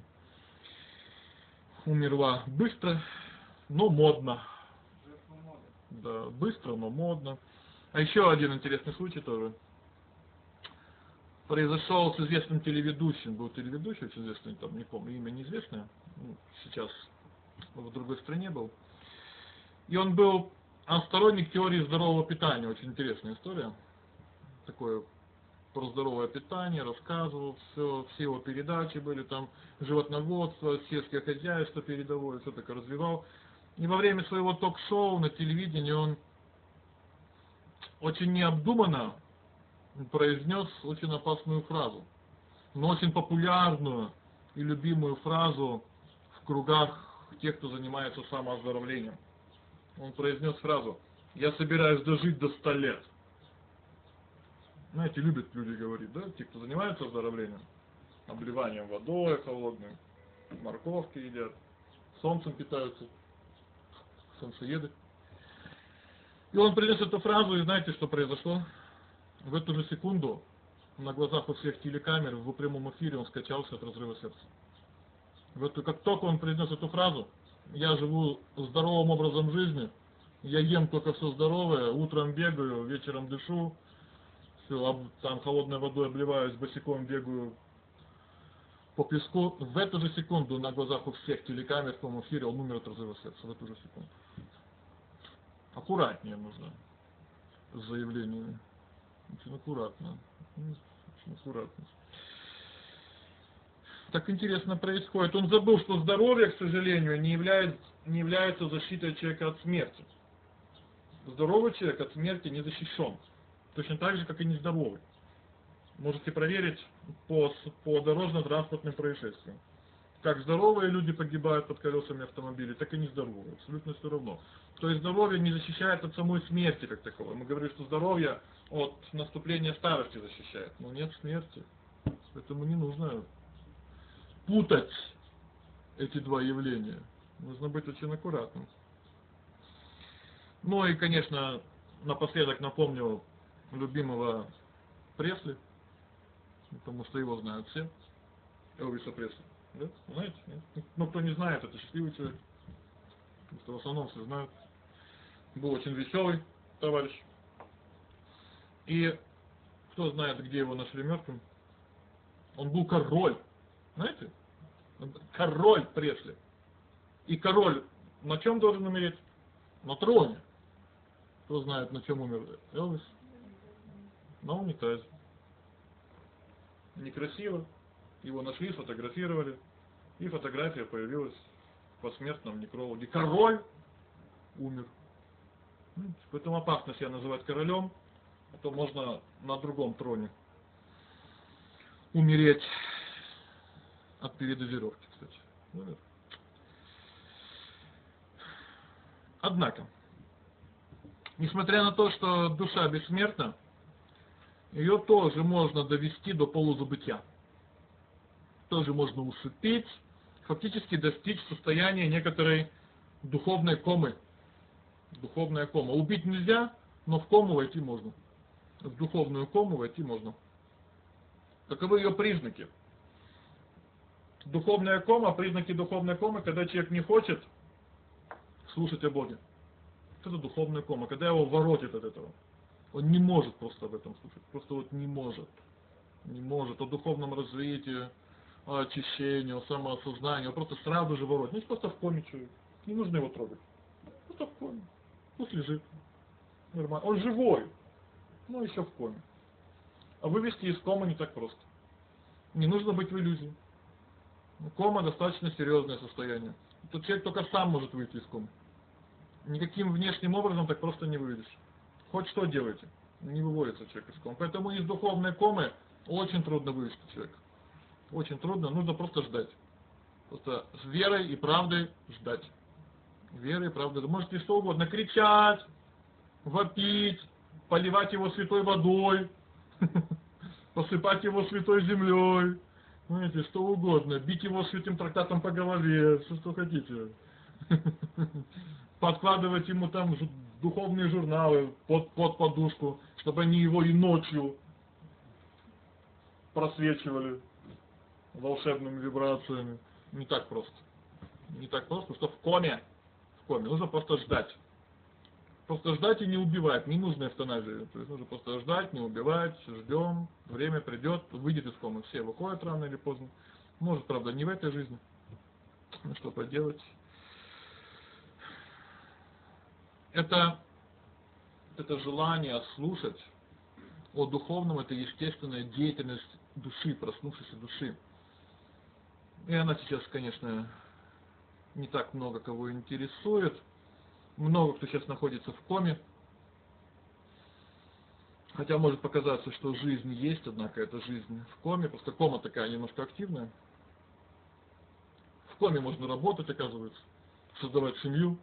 Умерла быстро, но модно. Да, быстро, но модно. А еще один интересный случай тоже. Произошел с известным телеведущим. Был телеведущий очень известный, там не помню, имя неизвестное. Сейчас в другой стране был. И он был он сторонник теории здорового питания. Очень интересная история. Такое про здоровое питание, рассказывал, все, все его передачи были там, животноводство, сельское хозяйство передовое, все так развивал. И во время своего ток-шоу на телевидении он очень необдуманно произнес очень опасную фразу, но очень популярную и любимую фразу в кругах тех, кто занимается самооздоровлением. Он произнес фразу: «Я собираюсь дожить до ста лет». Знаете, любят люди говорить, да, те, кто занимается оздоровлением, обливанием водой холодной, морковки едят, солнцем питаются, солнцееды. И он принес эту фразу, и знаете, что произошло? В эту же секунду на глазах у всех телекамер в прямом эфире он скачался от разрыва сердца. В эту, как только он произнес эту фразу: «Я живу здоровым образом жизни, я ем только все здоровое, утром бегаю, вечером дышу, все, там холодной водой обливаюсь, босиком бегаю по песку. В эту же секунду на глазах у всех телекамер в том эфире он умер от разрыва сердца. В эту же секунду. Аккуратнее нужно с заявлениями. Очень аккуратно. Очень аккуратно. Так интересно происходит. Он забыл, что здоровье, к сожалению, не является, не является защитой человека от смерти. Здоровый человек от смерти не защищен. Точно так же, как и нездоровый. Можете проверить по, по дорожно-транспортным происшествиям. Как здоровые люди погибают под колесами автомобилей, так и нездоровые. Абсолютно все равно. То есть здоровье не защищает от самой смерти как таковой. Мы говорим, что здоровье от наступления старости защищает. Но нет смерти. Поэтому не нужно путать эти два явления. Нужно быть очень аккуратным. Ну и, конечно, напоследок напомню любимого Пресли, потому что его знают все. Элвиса Пресли. Да? Знаете? Нет? Ну, кто не знает, это счастливый человек. Потому что в основном все знают. Был очень веселый товарищ. И кто знает, где его нашли мертвым? Он был король. Знаете? Король Пресли. И король на чем должен умереть? На троне. Кто знает, на чем умер Элвис? На унитазе. Некрасиво. Его нашли, сфотографировали. И фотография появилась в посмертном некрологе. Король умер. Поэтому опасно себя называть королем. А то можно на другом троне умереть от передозировки, кстати. Однако, несмотря на то, что душа бессмертна, ее тоже можно довести до полузабытия. Тоже можно усыпить, фактически достичь состояния некоторой духовной комы. Духовная кома. Убить нельзя, но в кому войти можно. В духовную кому войти можно. Таковы ее признаки. Духовная кома, признаки духовной комы, когда человек не хочет слушать о Боге. Это духовная кома, когда его воротит от этого. Он не может просто об этом слушать. Просто вот не может. Не может. О духовном развитии, о очищении, о самоосознании. Он просто сразу же воротит. Ну, просто в коме человек. Не нужно его трогать. Просто в коме. Пусть лежит. Нормально. Он живой. Но еще в коме. А вывести из комы не так просто. Не нужно быть в иллюзии. Кома достаточно серьезное состояние. Тут человек только сам может выйти из комы. Никаким внешним образом так просто не выведешь. Хоть что делайте, не выводится человек из комы. Поэтому из духовной комы очень трудно вывести человека. Очень трудно, нужно просто ждать. Просто с верой и правдой ждать. Верой и правдой. Вы можете что угодно кричать, вопить, поливать его святой водой, посыпать его святой землей. Знаете, что угодно. Бить его святым трактатом по голове. Все, что хотите. Подкладывать ему там духовные журналы под, под подушку, чтобы они его и ночью просвечивали волшебными вибрациями. Не так просто. Не так просто, что в коме. В коме. Нужно просто ждать. Просто ждать и не убивать. Не нужно эвтаназии. То есть нужно просто ждать, не убивать. Ждем. Время придет. Выйдет из комы. Все выходят рано или поздно. Может, правда, не в этой жизни. Ну что поделать. Это, это желание слушать о духовном, это естественная деятельность души, проснувшейся души. И она сейчас, конечно, не так много кого интересует. Много кто сейчас находится в коме. Хотя может показаться, что жизнь есть, однако это жизнь в коме. Просто кома такая немножко активная. В коме можно работать, оказывается. Создавать семью.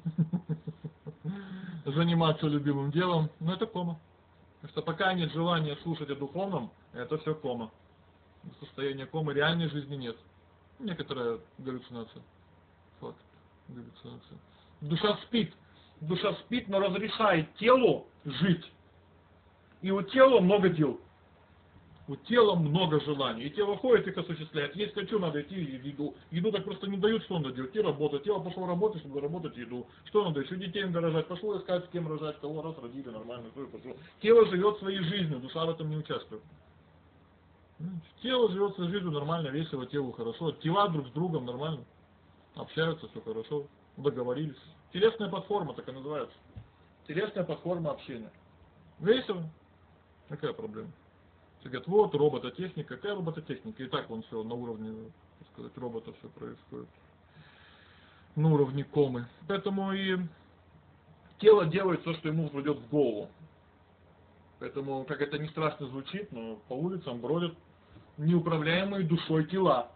Заниматься любимым делом. Но это кома. Потому что пока нет желания слушать о духовном, это все кома. Состояние комы, реальной жизни нет. Некоторая галлюцинация. Факт. Галлюцинация. Душа спит. Душа спит, но разрешает телу жить. И у тела много дел. У тела много желаний. И тело ходит, их осуществляет. Есть хочу, надо идти и еду. Еду так просто не дают, что надо делать. И работать. Тело пошло работать, чтобы заработать еду. Что надо? Еще детей надо рожать. Пошло искать, с кем рожать. Кого раз родили, нормально. То и пошло. Тело живет своей жизнью, душа в этом не участвует. Тело живет своей жизнью нормально, весело, телу хорошо. Тела друг с другом нормально. Общаются, все хорошо. Договорились. Телесная платформа, так и называется. Телесная платформа общения. Весело. Какая проблема? Все говорят, вот робототехника. Какая робототехника? И так вон все на уровне, так сказать, робота все происходит. На уровне комы. Поэтому и тело делает то, что ему придет в голову. Поэтому, как это не страшно звучит, но по улицам бродят неуправляемые душой тела.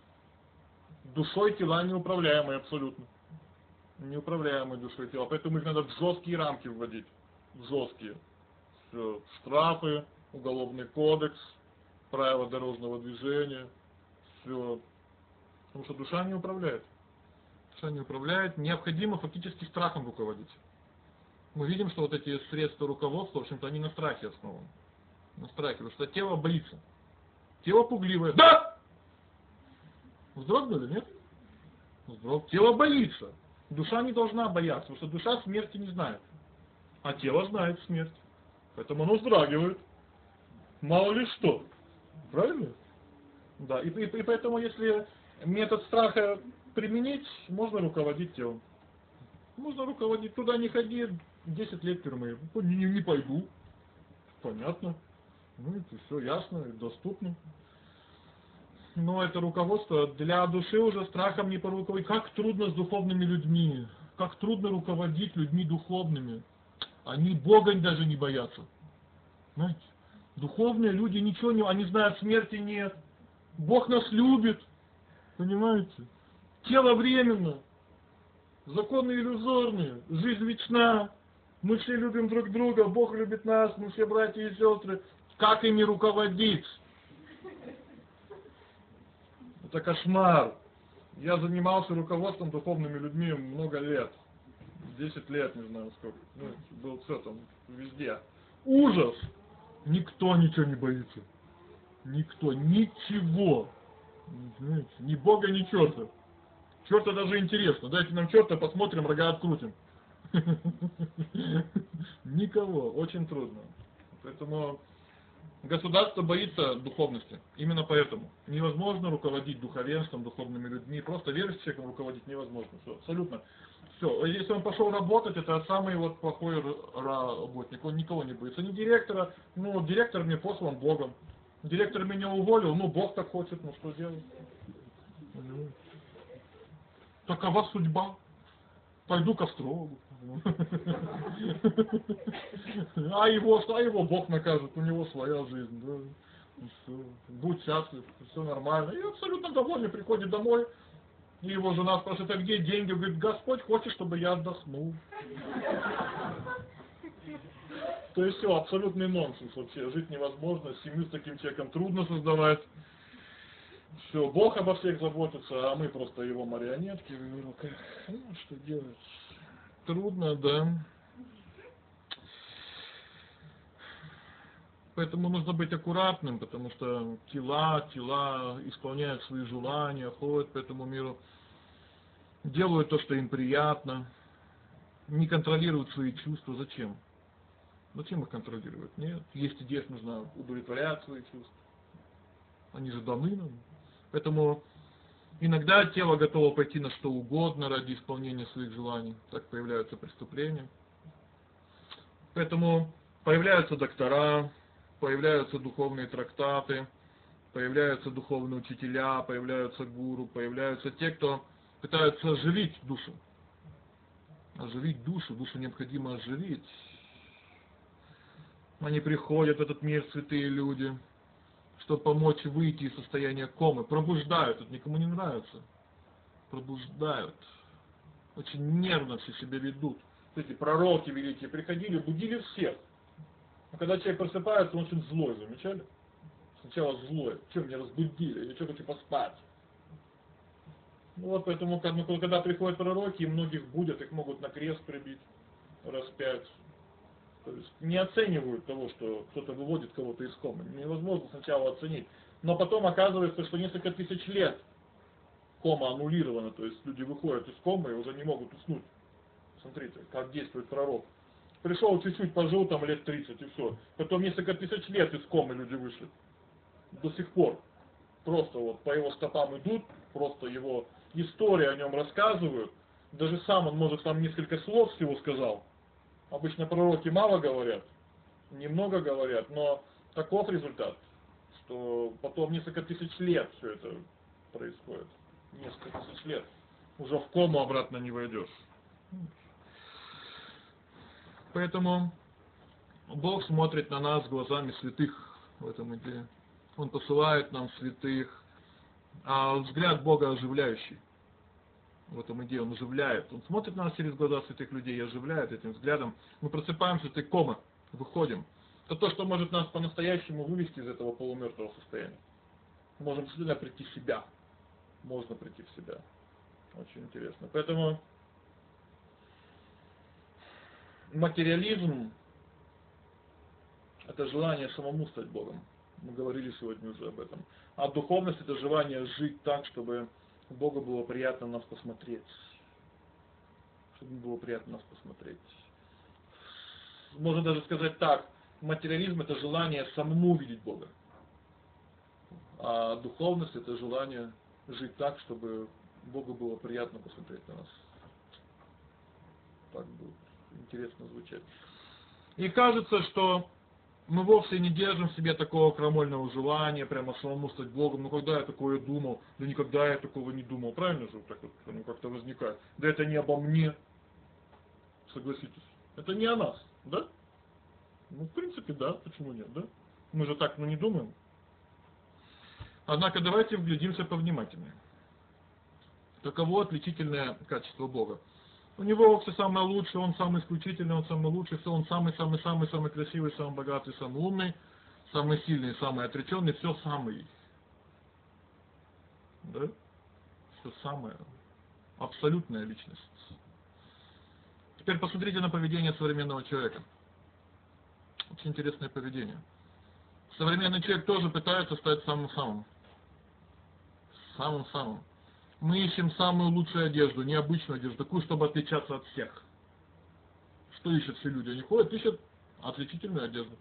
Душой тела неуправляемые абсолютно. Неуправляемые душой тела. Поэтому их надо в жесткие рамки вводить. В жесткие. Все. Штрафы, уголовный кодекс, правила дорожного движения. Все. Потому что душа не управляет. Душа не управляет. Необходимо фактически страхом руководить. Мы видим, что вот эти средства руководства, в общем-то, они на страхе основаны. На страхе. Потому что тело боится. Тело пугливое. Да! Вздрогнули, нет? Вздрог. Тело боится. Душа не должна бояться, потому что душа смерти не знает. А тело знает смерть. Поэтому оно вздрагивает. Мало ли что. Правильно? Да. И, и, и поэтому, если метод страха применить, можно руководить телом. Можно руководить. Туда не ходи, десять лет тюрьмы. Не, не, не пойду. Понятно. Ну, это все ясно и доступно. Но это руководство для души уже страхом не поруководить. Как трудно с духовными людьми. Как трудно руководить людьми духовными. Они Бога даже не боятся. Знаете? Духовные люди ничего не... Они знают, смерти нет. Бог нас любит. Понимаете? Тело временно. Законы иллюзорные. Жизнь вечна. Мы все любим друг друга. Бог любит нас. Мы все братья и сестры. Как ими руководить? Это кошмар. Я занимался руководством духовными людьми много лет. Десять лет, не знаю сколько. Ну, был все там, везде. Ужас! Никто ничего не боится. Никто, ничего. Знаете, ни Бога, ни черта. Черта даже интересно. Дайте нам черта, посмотрим, рога открутим. Никого. Очень трудно. Поэтому государство боится духовности. Именно поэтому. Невозможно руководить духовенством, духовными людьми. Просто верующим человеком руководить невозможно. Все, абсолютно. Все. Если он пошел работать, это самый вот плохой работник. Он никого не боится. Ни директора. Ну, директор мне послан Богом. Директор меня уволил. Ну, Бог так хочет. Ну, что делать? Такова судьба. Пойду к астрологу. А его, а его Бог накажет, у него своя жизнь, да. И все. Будь счастлив, все нормально. И абсолютно довольный, приходит домой, и его жена спрашивает, а где деньги? Говорит, Господь хочет, чтобы я отдохнул. То есть все, абсолютный нонсенс вообще. Жить невозможно, семью с таким человеком трудно создавать. Все, Бог обо всех заботится, а мы просто его марионетки в его руках. Ну, что делать? Трудно, да. Поэтому нужно быть аккуратным, потому что тела, тела исполняют свои желания, ходят по этому миру, делают то, что им приятно, не контролируют свои чувства. Зачем? Зачем их контролировать? Нет. Есть идея, нужно удовлетворять свои чувства. Они же даны нам. Поэтому иногда тело готово пойти на что угодно ради исполнения своих желаний. Так появляются преступления. Поэтому появляются доктора, появляются духовные трактаты, появляются духовные учителя, появляются гуру, появляются те, кто пытаются оживить душу. Оживить душу, душу необходимо оживить. Они приходят в этот мир, святые люди, чтобы помочь выйти из состояния комы. Пробуждают, это никому не нравится. Пробуждают. Очень нервно все себя ведут. Эти пророки великие приходили, будили всех. Но когда человек просыпается, он очень злой, замечали? Сначала злой. Что, меня разбудили? Я что, хочу поспать? Ну вот поэтому, когда приходят пророки, и многих будят, их могут на крест прибить, распять. То есть не оценивают того, что кто-то выводит кого-то из комы. Невозможно сначала оценить. Но потом оказывается, что несколько тысяч лет кома аннулирована, то есть люди выходят из комы и уже не могут уснуть. Смотрите, как действует пророк. Пришел чуть-чуть, пожил там лет тридцать и все. Потом несколько тысяч лет из комы люди вышли. До сих пор. Просто вот по его стопам идут, просто его истории о нем рассказывают. Даже сам он, может, там несколько слов всего сказал. Обычно пророки мало говорят, немного говорят, но таков результат, что потом несколько тысяч лет все это происходит. Несколько тысяч лет. Уже в кому обратно не войдешь. Поэтому Бог смотрит на нас глазами святых в этом идее. Он посылает нам святых, а взгляд Бога оживляющий. В этом идее Он оживляет. Он смотрит на нас через глаза святых людей и оживляет этим взглядом. Мы просыпаемся из этой комы, выходим. Это то, что может нас по-настоящему вывести из этого полумертвого состояния. Мы можем действительно прийти в себя. Можно прийти в себя. Очень интересно. Поэтому материализм — это желание самому стать Богом. Мы говорили сегодня уже об этом. А духовность — это желание жить так, чтобы Богу было приятно нас посмотреть. Чтобы было приятно нас посмотреть. Можно даже сказать так. Материализм — это желание самому увидеть Бога. А духовность — это желание жить так, чтобы Богу было приятно посмотреть на нас. Так будет интересно звучать. И кажется, что мы вовсе не держим в себе такого крамольного желания, прямо самому стать Богом. Ну когда я такое думал? Да никогда я такого не думал. Правильно же? Вот так вот ну, как-то возникает. Да это не обо мне. Согласитесь. Это не о нас, да? Ну, в принципе, да. Почему нет, да? Мы же так, ну, не думаем. Однако давайте вглядимся повнимательнее. Каково отличительное качество Бога? У него все самое лучшее, он самый исключительный, он самый лучший, все, он самый-самый-самый-самый красивый, самый богатый, самый умный, самый сильный, самый отреченный, все самый. Да? Все самое. Абсолютная личность. Теперь посмотрите на поведение современного человека. Очень интересное поведение. Современный человек тоже пытается стать самым-самым. Самым-самым. Мы ищем самую лучшую одежду, необычную одежду, такую, чтобы отличаться от всех. Что ищут все люди? Они ходят, ищут отличительную одежду.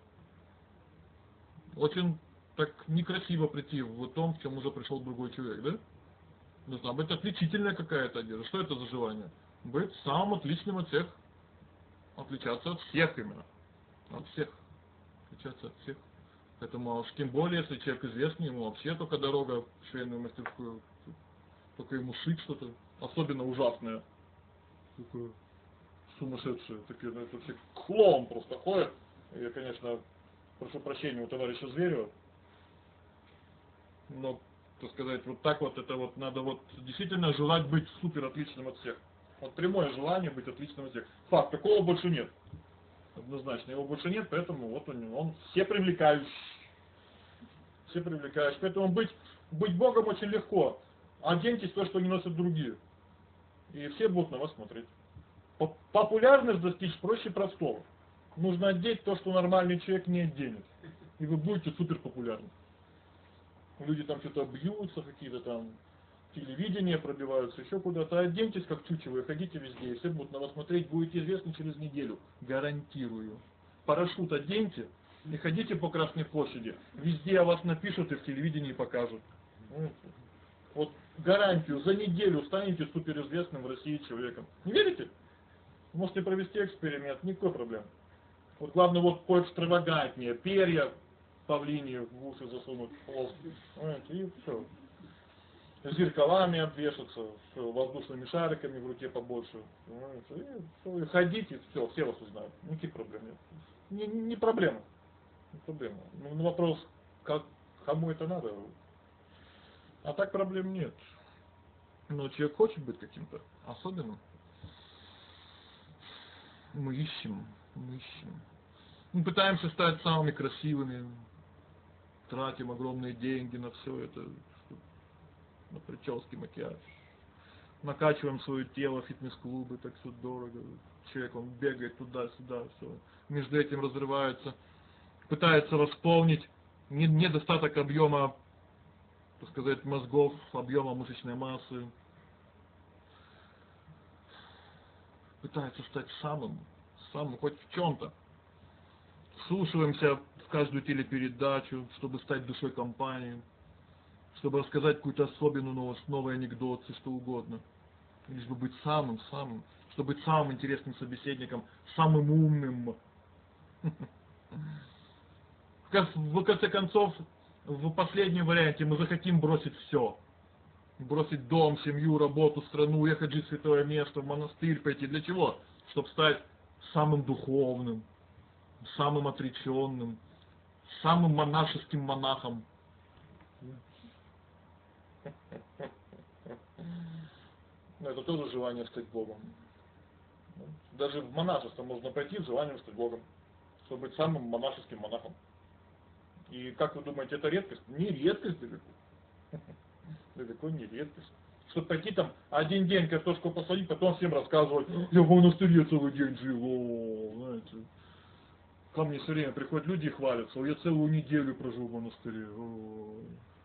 Очень так некрасиво прийти в том, в чем уже пришел другой человек, да? Должна быть отличительная какая-то одежда. Что это за желание? Быть самым отличным от всех. Отличаться от всех именно. От всех. Отличаться от всех. Поэтому уж тем более, если человек известный, ему вообще только дорога в швейную мастерскую. Только ему шить что-то особенно ужасное. Такое сумасшедшее. Такие, ну, это все клоун просто ходит. Я, конечно, прошу прощения у товарища Зверева. Но, так сказать, вот так вот это вот надо вот действительно желать быть супер отличным от всех. Вот прямое желание быть отличным от всех. Факт, такого больше нет. Однозначно, его больше нет, поэтому вот он, он все привлекающий. Все привлекающий. Поэтому быть, быть Богом очень легко. Оденьтесь то, что не носят другие. И все будут на вас смотреть. Популярность достичь проще простого. Нужно одеть то, что нормальный человек не оденет. И вы будете супер популярны. Люди там что-то бьются, какие-то там телевидения пробиваются, еще куда-то. Оденьтесь как чучело и ходите везде. И все будут на вас смотреть. Будете известны через неделю. Гарантирую. Парашют оденьте и ходите по Красной площади. Везде о вас напишут и в телевидении покажут. Вот гарантию, за неделю станете суперизвестным в России человеком. Не верите? Можете провести эксперимент, никакой проблемы. Вот главное вот поэкстравагантнее, перья павлинии в уши засунуть, хвост, и все. Зеркалами обвешаться, все, воздушными шариками в руке побольше. И, все, и ходите, все, все вас узнают. Никаких проблем нет. Не, не проблема. Не проблема. Ну, вопрос, как, кому это надо? А так проблем нет. Но человек хочет быть каким-то особенным. Мы ищем, мы ищем. Мы пытаемся стать самыми красивыми, тратим огромные деньги на все это, на прически, макияж. накачиваем свое тело, фитнес-клубы, так все дорого. Человек, он бегает туда-сюда, все. Между этим разрывается, пытается восполнить недостаток объема, так сказать, мозгов, объема мышечной массы. Пытается стать самым, самым, хоть в чем-то. Вслушиваемся в каждую телепередачу, чтобы стать душой компании, чтобы рассказать какую-то особенную новость, новый анекдот, все что угодно. Лишь бы быть самым-самым, чтобы быть самым интересным собеседником, самым умным. В конце концов, в последнем варианте мы захотим бросить все. Бросить дом, семью, работу, страну, уехать жить в святое место, в монастырь пойти. Для чего? Чтобы стать самым духовным, самым отреченным, самым монашеским монахом. Но это тоже желание стать Богом. Даже в монашество можно пойти с желанием стать Богом, чтобы быть самым монашеским монахом. И как вы думаете, это редкость? Не редкость далеко. Далеко не редкость. Чтобы пойти там один день картошку посадить, потом всем рассказывать, я в монастыре целый день жил, о, знаете. Ко мне все время приходят люди и хвалятся, я целую неделю прожил в монастыре. О.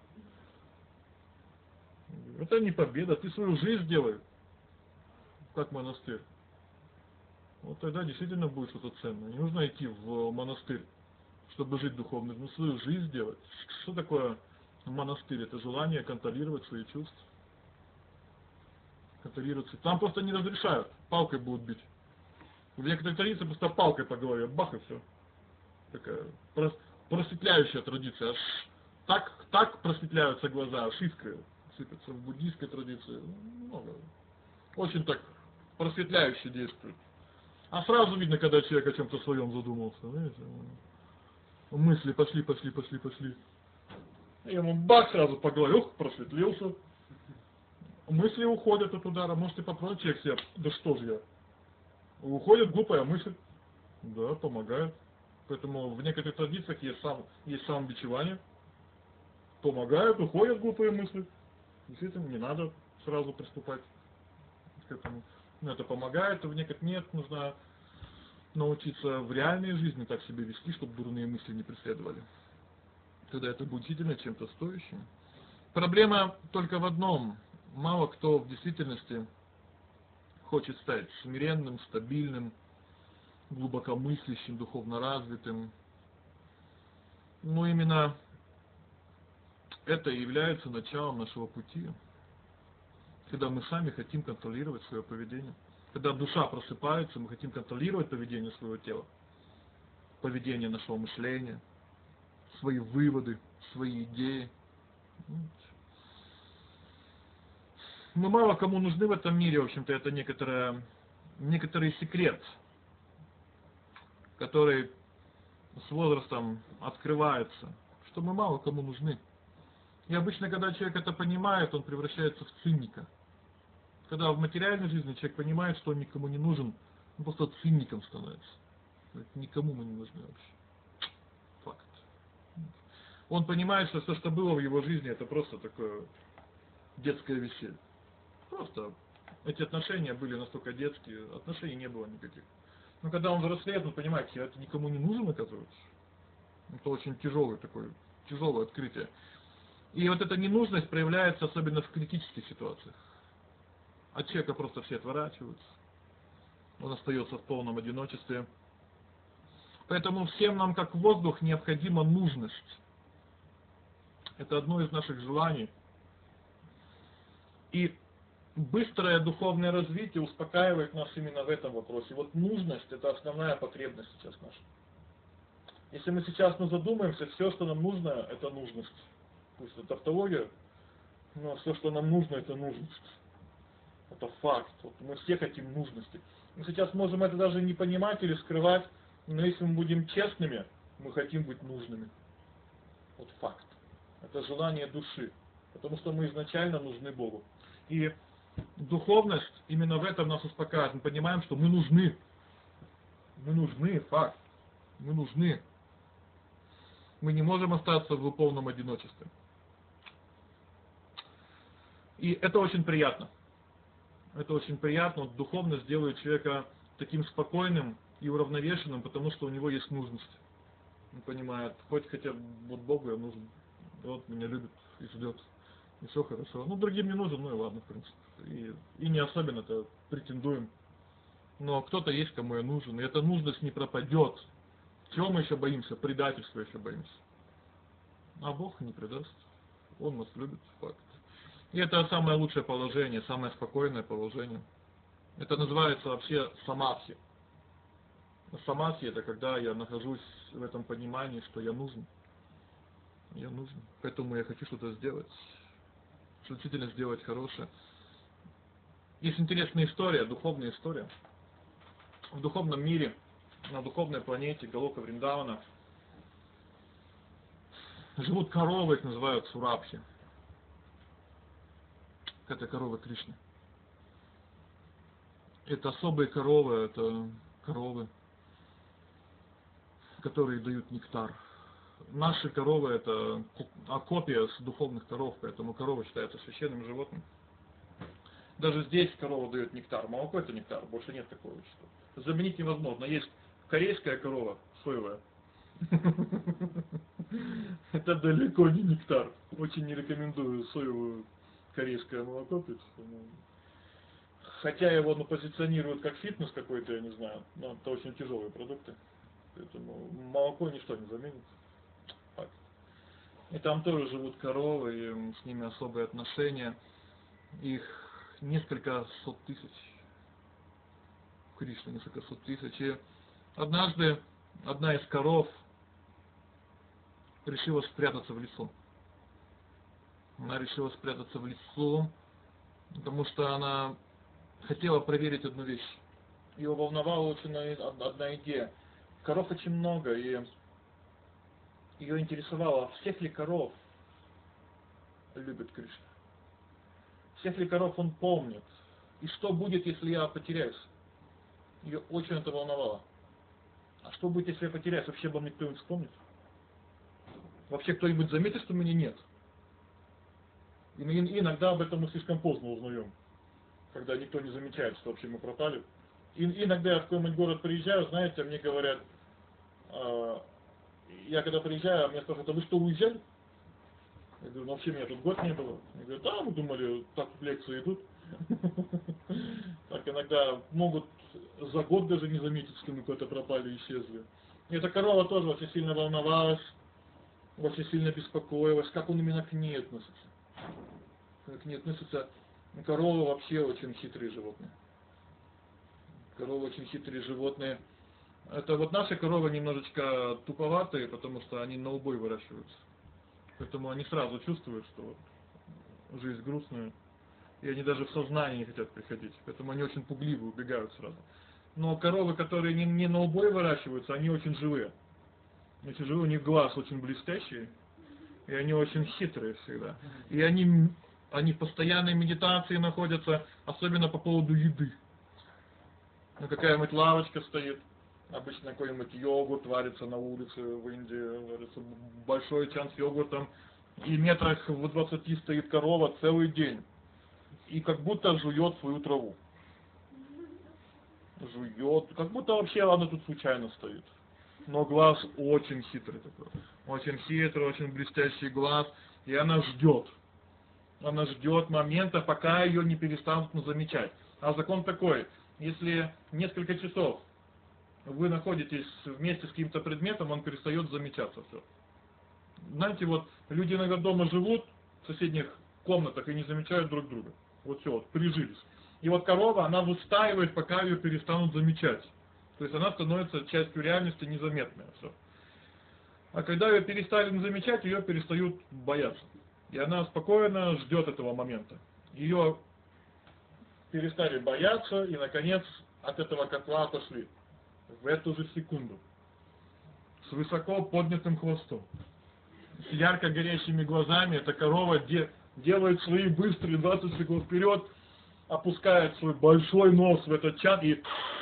Это не победа, ты свою жизнь делай, как монастырь. Вот тогда действительно будет что-то ценное. Не нужно идти в монастырь, чтобы жить духовно, но свою жизнь делать. Что такое монастырь? Это желание контролировать свои чувства. Контролировать. Там просто не разрешают, палкой будут бить. В некоторых традициях просто палкой по голове, бах и все. Такая просветляющая традиция. Аж так, так просветляются глаза, аж искры сыпятся. В буддийской традиции много. Очень так просветляюще действует. А сразу видно, когда человек о чем-то своем задумался. Знаете? Мысли пошли, пошли, пошли, пошли. И ему бах сразу по голове, ух, просветлился. Мысли уходят от удара. Можете попробовать, человек себе, да что же я. Уходит глупая мысль. Да, помогает. Поэтому в некоторых традициях есть, сам, есть самобичевание. Помогают, уходят глупые мысли. Действительно, не надо сразу приступать к этому. Но это помогает, в некоторых нет, нужно научиться в реальной жизни так себя вести, чтобы дурные мысли не преследовали. Тогда это будет действительно чем-то стоящим. Проблема только в одном. Мало кто в действительности хочет стать смиренным, стабильным, глубокомыслящим, духовно развитым. Но именно это и является началом нашего пути. Когда мы сами хотим контролировать свое поведение. Когда душа просыпается, мы хотим контролировать поведение своего тела, поведение нашего мышления, свои выводы, свои идеи. Мы мало кому нужны в этом мире, в общем-то, это некоторая, некоторый секрет, который с возрастом открывается, что мы мало кому нужны. И обычно, когда человек это понимает, он превращается в циника. Когда в материальной жизни человек понимает, что он никому не нужен, он просто циником становится. Никому мы не нужны вообще. Факт. Он понимает, что все, что было в его жизни, это просто такое детское веселье. Просто эти отношения были настолько детские, отношений не было никаких. Но когда он взрослеет, он понимает, что это никому не нужен, оказывается. Это очень тяжелое такое, тяжелое открытие. И вот эта ненужность проявляется особенно в критических ситуациях. От человека просто все отворачиваются. Он остается в полном одиночестве. Поэтому всем нам, как воздух, необходима нужность. Это одно из наших желаний. И быстрое духовное развитие успокаивает нас именно в этом вопросе. Вот нужность – это основная потребность сейчас наша. Если мы сейчас ну, задумаемся, все, что нам нужно, это нужность. Пусть это тавтология, но все, что нам нужно, это нужность. Это факт. Вот мы все хотим нужности. Мы сейчас можем это даже не понимать или скрывать, но если мы будем честными, мы хотим быть нужными. Вот факт. Это желание души. Потому что мы изначально нужны Богу. И духовность именно в этом нас успокаивает. Мы понимаем, что мы нужны. Мы нужны, факт. Мы нужны. Мы не можем остаться в полном одиночестве. И это очень приятно. Это очень приятно. Вот духовность делает человека таким спокойным и уравновешенным, потому что у него есть нужность. Он понимает, хоть хотя бы вот Богу я нужен. Вот меня любит и ждет. И все хорошо. Ну, другим не нужен, ну и ладно, в принципе. И, и не особенно-то претендуем. Но кто-то есть, кому я нужен. И эта нужность не пропадет. Чего мы еще боимся? Предательства еще боимся. А Бог не предаст. Он нас любит, факт. И это самое лучшее положение, самое спокойное положение. Это называется вообще самадхи. Самадхи — это когда я нахожусь в этом понимании, что я нужен. Я нужен. Поэтому я хочу что-то сделать. Что действительно сделать хорошее. Есть интересная история, духовная история. В духовном мире, на духовной планете Галока Вриндавана живут коровы, их называют сурабхи. Это коровы Кришны. Это особые коровы, это коровы, которые дают нектар. Наши коровы — это копия с духовных коров, поэтому корова считается священным животным. Даже здесь корова дает нектар. Молоко — это нектар, больше нет такого вещества. Заменить невозможно. Есть корейская корова, соевая. Это далеко не нектар. Очень не рекомендую соевое корейское молоко пить. Хотя его ну, позиционируют как фитнес какой-то, я не знаю. Но это очень тяжелые продукты. Поэтому молоко ничто не заменит. Факт. И там тоже живут коровы, и с ними особые отношения. Их несколько сот тысяч. Кришна, несколько сот тысяч. И однажды одна из коров решила спрятаться в лесу. Она решила спрятаться в лесу, потому что она хотела проверить одну вещь. Ее волновала очень одна идея. Коров очень много, и ее интересовало, всех ли коров любит Кришна. Всех ли коров он помнит. И что будет, если я потеряюсь? Ее очень это волновало. А что будет, если я потеряюсь? Вообще обо мне кто-нибудь вспомнит? Вообще кто-нибудь заметит, что меня нет? И иногда об этом мы слишком поздно узнаем. Когда никто не замечает, что вообще мы пропали. И иногда я в какой-нибудь город приезжаю, знаете, мне говорят, э, я когда приезжаю, мне спрашивают, а вы что, уезжали? Я говорю, ну вообще меня тут год не было. Они говорят, да, мы думали, так лекции идут. Так иногда могут за год даже не заметить, что мы куда-то пропали и исчезли. И эта корова тоже очень сильно волновалась, очень сильно беспокоилась, как он именно к ней относится. Как к ней относится. Коровы вообще очень хитрые животные. Коровы очень хитрые животные. Это вот наши коровы немножечко туповатые, потому что они на убой выращиваются. Поэтому они сразу чувствуют, что вот жизнь грустная. И они даже в сознание не хотят приходить. Поэтому они очень пугливы, убегают сразу. Но коровы, которые не, не на убой выращиваются, они очень живые. Очень живые, у них глаз очень блестящий. И они очень хитрые всегда. И они, они в постоянной медитации находятся, особенно по поводу еды. Ну, какая-нибудь лавочка стоит. Обычно какой-нибудь йогурт варится на улице в Индии. Варится большой чан с йогуртом. И метрах в двадцати стоит корова целый день. И как будто жует свою траву. Жует. Как будто вообще она тут случайно стоит. Но глаз очень хитрый такой. Очень хитрый, очень блестящий глаз. И она ждет. Она ждет момента, пока ее не перестанут замечать. А закон такой. Если несколько часов вы находитесь вместе с каким-то предметом, он перестает замечаться. Все. Знаете, вот люди иногда дома живут в соседних комнатах и не замечают друг друга. Вот все, вот, прижились. И вот корова, она выстаивает, пока ее перестанут замечать. То есть она становится частью реальности незаметная. Все. А когда ее перестали замечать, ее перестают бояться. И она спокойно ждет этого момента. Ее перестали бояться и, наконец, от этого котла отошли. В эту же секунду. С высоко поднятым хвостом. С ярко горящими глазами эта корова де делает свои быстрые двадцать секунд вперед, опускает свой большой нос в этот чан и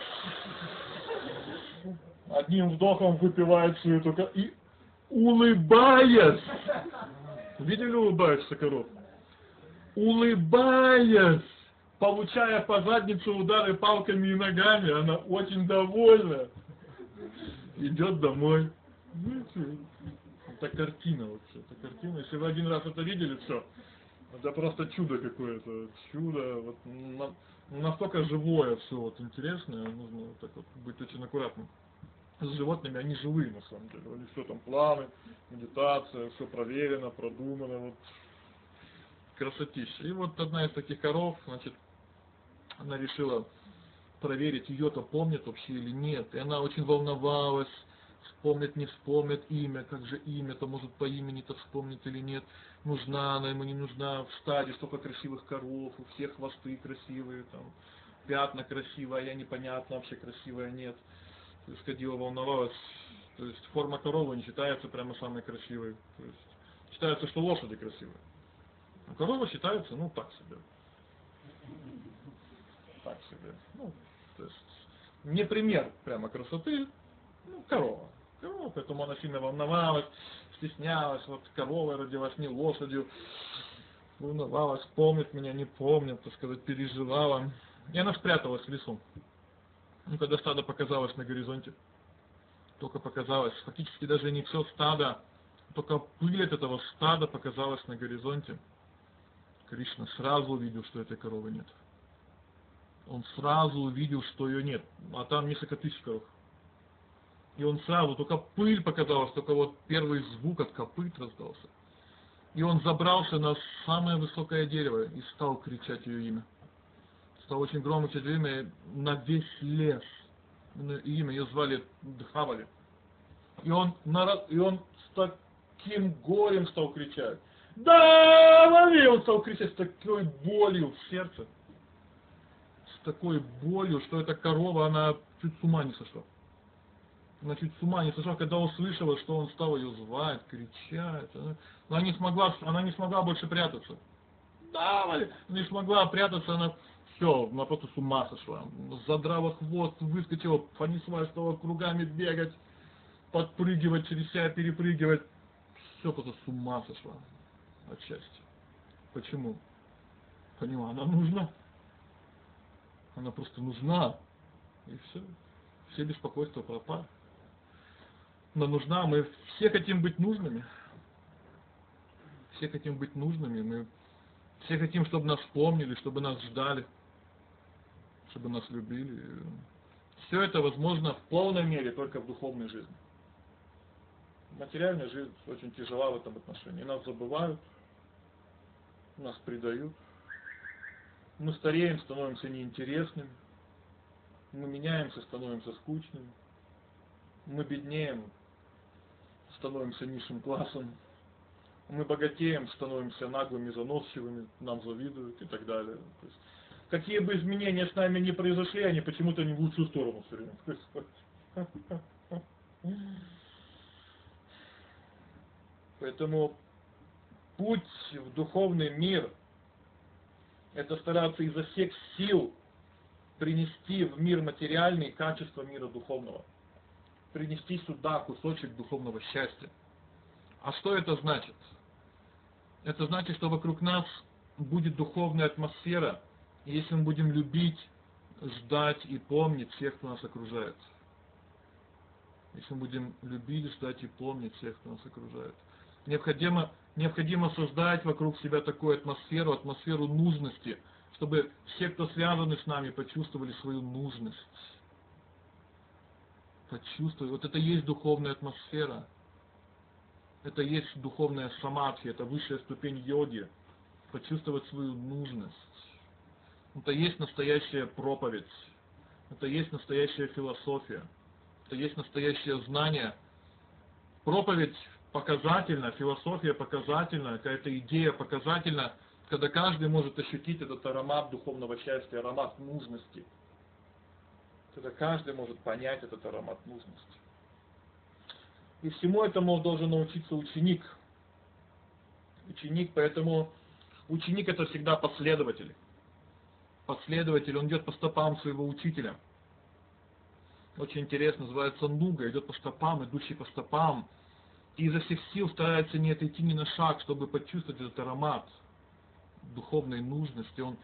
одним вдохом выпивает всю эту корову. И улыбаясь, видели улыбаешься коров? Улыбаясь, получая по заднице удары палками и ногами, она очень довольна. Идет домой. Знаете, это картина вообще, это картина. Если вы один раз это видели, все. Это просто чудо какое-то. Чудо. Вот, на, настолько живое все, вот интересное. Нужно вот так вот быть очень аккуратным. С животными они живые на самом деле. У них все там планы, медитация, все проверено, продумано. Вот. Красотища. И вот одна из таких коров, значит, она решила проверить, ее-то помнят вообще или нет. И она очень волновалась, вспомнит, не вспомнит имя, как же имя-то, может по имени-то вспомнит или нет. Нужна она ему, не нужна. В стаде столько красивых коров, у всех хвосты красивые, там, пятна красивые, а я непонятно вообще красивая нет. То есть ходила, волновалась. То есть форма коровы не считается прямо самой красивой. То есть считается, что лошади красивые. А корова считается, ну, так себе. Так себе. Ну, то есть, не пример прямо красоты, ну, корова. Корова, поэтому она сильно волновалась, стеснялась, вот корова родилась не лошадью, волновалась, помнит меня, не помнит, так сказать, переживала. И она спряталась в лесу. Ну, когда стадо показалось на горизонте, только показалось, фактически даже не все стадо, только пыль от этого стада показалась на горизонте. Кришна сразу увидел, что этой коровы нет. Он сразу увидел, что ее нет. А там несколько тысяч коров. И он сразу, только пыль показалась, только вот первый звук от копыт раздался. И он забрался на самое высокое дерево и стал кричать ее имя. Стал очень громко кричать ее имя на весь лес. И имя, ее звали Дхавали. И он, и он с таким горем стал кричать. Да, лови! Он стал кричать с такой болью в сердце. С такой болью, что эта корова, она чуть с ума не сошла. Она чуть с ума не сошла, когда услышала, что он стал ее звать, кричать. Она, она, не, смогла, она не смогла больше прятаться. Да, она не смогла прятаться, она все, она просто с ума сошла. Задрала хвост, выскочила, понеслась, стала кругами бегать, подпрыгивать, через себя перепрыгивать. Все, просто с ума сошла. От счастья. Почему? Поняла, она нужна. Она просто нужна. И все. Все беспокойства пропали. Она нужна. Мы все хотим быть нужными. Все хотим быть нужными. Мы все хотим, чтобы нас помнили, чтобы нас ждали. Чтобы нас любили. Все это возможно в полной мере только в духовной жизни. Материальная жизнь очень тяжела в этом отношении. Нас забывают. Нас предают. Мы стареем, становимся неинтересными. Мы меняемся, становимся скучными. Мы беднеем, становимся низшим классом. Мы богатеем, становимся наглыми, заносчивыми, нам завидуют и так далее. То есть, какие бы изменения с нами ни произошли, они почему-то не в лучшую сторону все время происходят. Поэтому путь в духовный мир – это стараться изо всех сил принести в мир материальный качество мира духовного. Принести сюда кусочек духовного счастья. А что это значит? Это значит, что вокруг нас будет духовная атмосфера, если мы будем любить, ждать и помнить всех, кто нас окружает. Если мы будем любить, ждать и помнить всех, кто нас окружает. Необходимо, необходимо создать вокруг себя такую атмосферу, атмосферу нужности, чтобы все, кто связаны с нами, почувствовали свою нужность. Почувствовали. Вот это и есть духовная атмосфера. Это и есть духовная самадхи, это высшая ступень йоги. Почувствовать свою нужность. Это и есть настоящая проповедь. Это и есть настоящая философия. Это и есть настоящее знание. Проповедь показательна, философия показательна, какая-то идея показательна, когда каждый может ощутить этот аромат духовного счастья, аромат нужности. Когда каждый может понять этот аромат нужности. И всему этому должен научиться ученик. Ученик, поэтому ученик это всегда последователь. Последователь, он идет по стопам своего учителя. Очень интересно, называется нуга, идет по стопам, идущий по стопам. И изо всех сил старается не отойти ни на шаг, чтобы почувствовать этот аромат духовной нужности. Он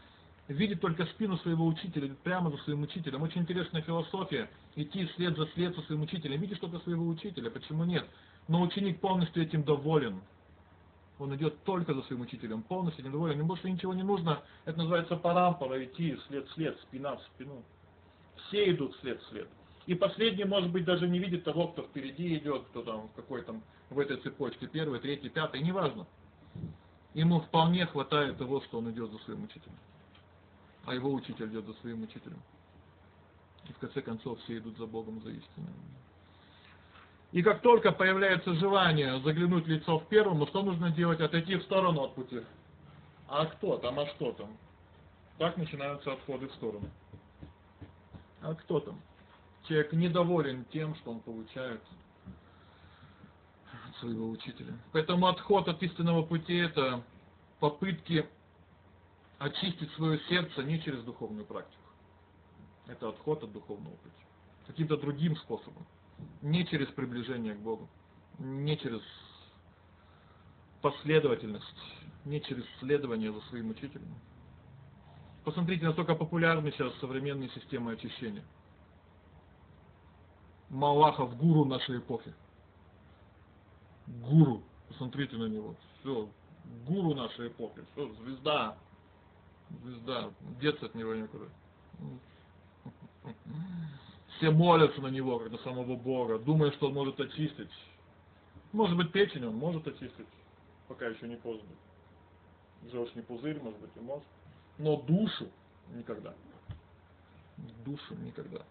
видит только спину своего учителя, идет прямо за своим учителем. Очень интересная философия, идти вслед за след за своим учителем. Видишь только своего учителя, почему нет? Но ученик полностью этим доволен. Он идет только за своим учителем, полностью недоволен. Ему больше ничего не нужно. Это называется парампара, идти след в след, спина в спину. Все идут след в след. И последний, может быть, даже не видит того, кто впереди идет, кто там какой там в этой цепочке, первый, третий, пятый, неважно. Ему вполне хватает того, что он идет за своим учителем. А его учитель идет за своим учителем. И в конце концов все идут за Богом, за истиной. И как только появляется желание заглянуть в лицо в первому, что нужно делать? Отойти в сторону от пути. А кто там, а что там? Так начинаются отходы в сторону. А кто там? Человек недоволен тем, что он получает от своего учителя. Поэтому отход от истинного пути — это попытки очистить свое сердце не через духовную практику. Это отход от духовного пути. Каким-то другим способом. Не через приближение к Богу. Не через последовательность. Не через следование за своим учителем. Посмотрите, насколько популярны сейчас современные системы очищения. Малахов гуру нашей эпохи. Гуру. Посмотрите на него. Все. Гуру нашей эпохи. Все. Звезда. Звезда. Деться от него некуда. Все молятся на него, как на самого Бога, думая, что он может очистить. Может быть, печень он может очистить. Пока еще не поздно. Желчный пузырь, может быть, и может. Но душу никогда. Душу никогда.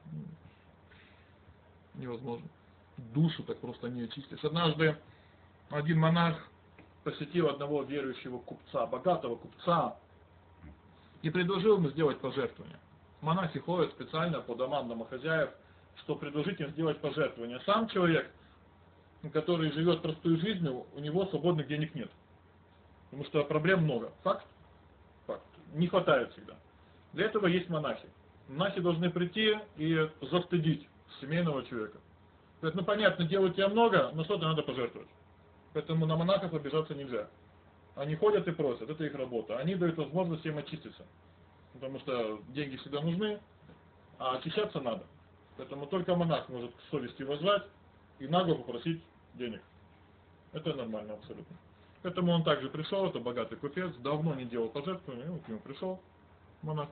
Невозможно. Душу так просто не очистишь. Однажды один монах посетил одного верующего купца, богатого купца, и предложил ему сделать пожертвование. Монахи ходят специально по домам домохозяев, что предложить им сделать пожертвование. Сам человек, который живет простой жизнью, у него свободных денег нет. Потому что проблем много. Факт? Факт. Не хватает всегда. Для этого есть монахи. Монахи должны прийти и застыдить семейного человека. Говорят, ну понятно, дел у тебя много, но что-то надо пожертвовать. Поэтому на монахов обижаться нельзя. Они ходят и просят, это их работа. Они дают возможность им очиститься. Потому что деньги всегда нужны, а очищаться надо. Поэтому только монах может к совести воззвать и нагло попросить денег. Это нормально абсолютно. Поэтому он также пришел, это богатый купец, давно не делал пожертвования, вот к нему пришел монах.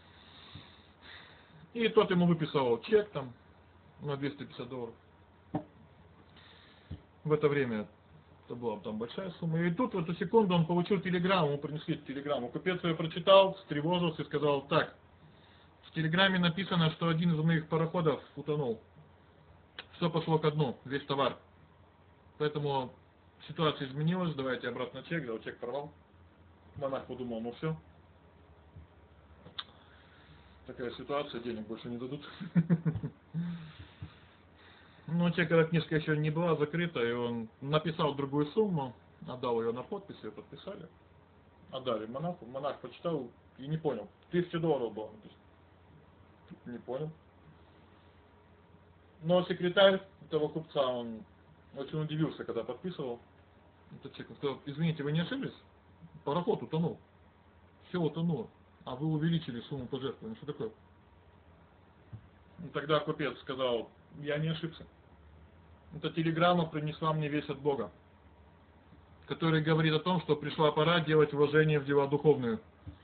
И тот ему выписал чек там на двести пятьдесят долларов. В это время это была там большая сумма. И тут в эту секунду он получил телеграмму, ему принесли телеграмму. Купец ее прочитал, встревожился и сказал: так, в телеграмме написано, что один из моих пароходов утонул. Все пошло ко дну, весь товар. Поэтому ситуация изменилась, давайте обратно чек, да, чек порвал. Монах подумал, ну все. Такая ситуация, денег больше не дадут. Но чековая книжка еще не была закрыта, и он написал другую сумму, отдал ее на подпись, ее подписали. Отдали монаху. Монах почитал и не понял. Тысяча долларов было. Не понял. Но секретарь этого купца, он очень удивился, когда подписывал этот чек. Он сказал: извините, вы не ошиблись? Пароход утонул. Все утонуло. А вы увеличили сумму пожертвования. Что такое? И тогда купец сказал: я не ошибся. Эта телеграмма принесла мне весть от Бога, который говорит о том, что пришла пора делать вложение в дела духовные.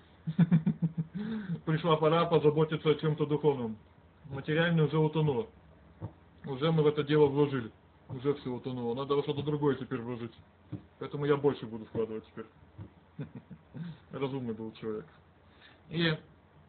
Пришла пора позаботиться о чем-то духовном. Материальное уже утонуло. Уже мы в это дело вложили. Уже все утонуло. Надо во что-то другое теперь вложить. Поэтому я больше буду вкладывать теперь. Разумный был человек. И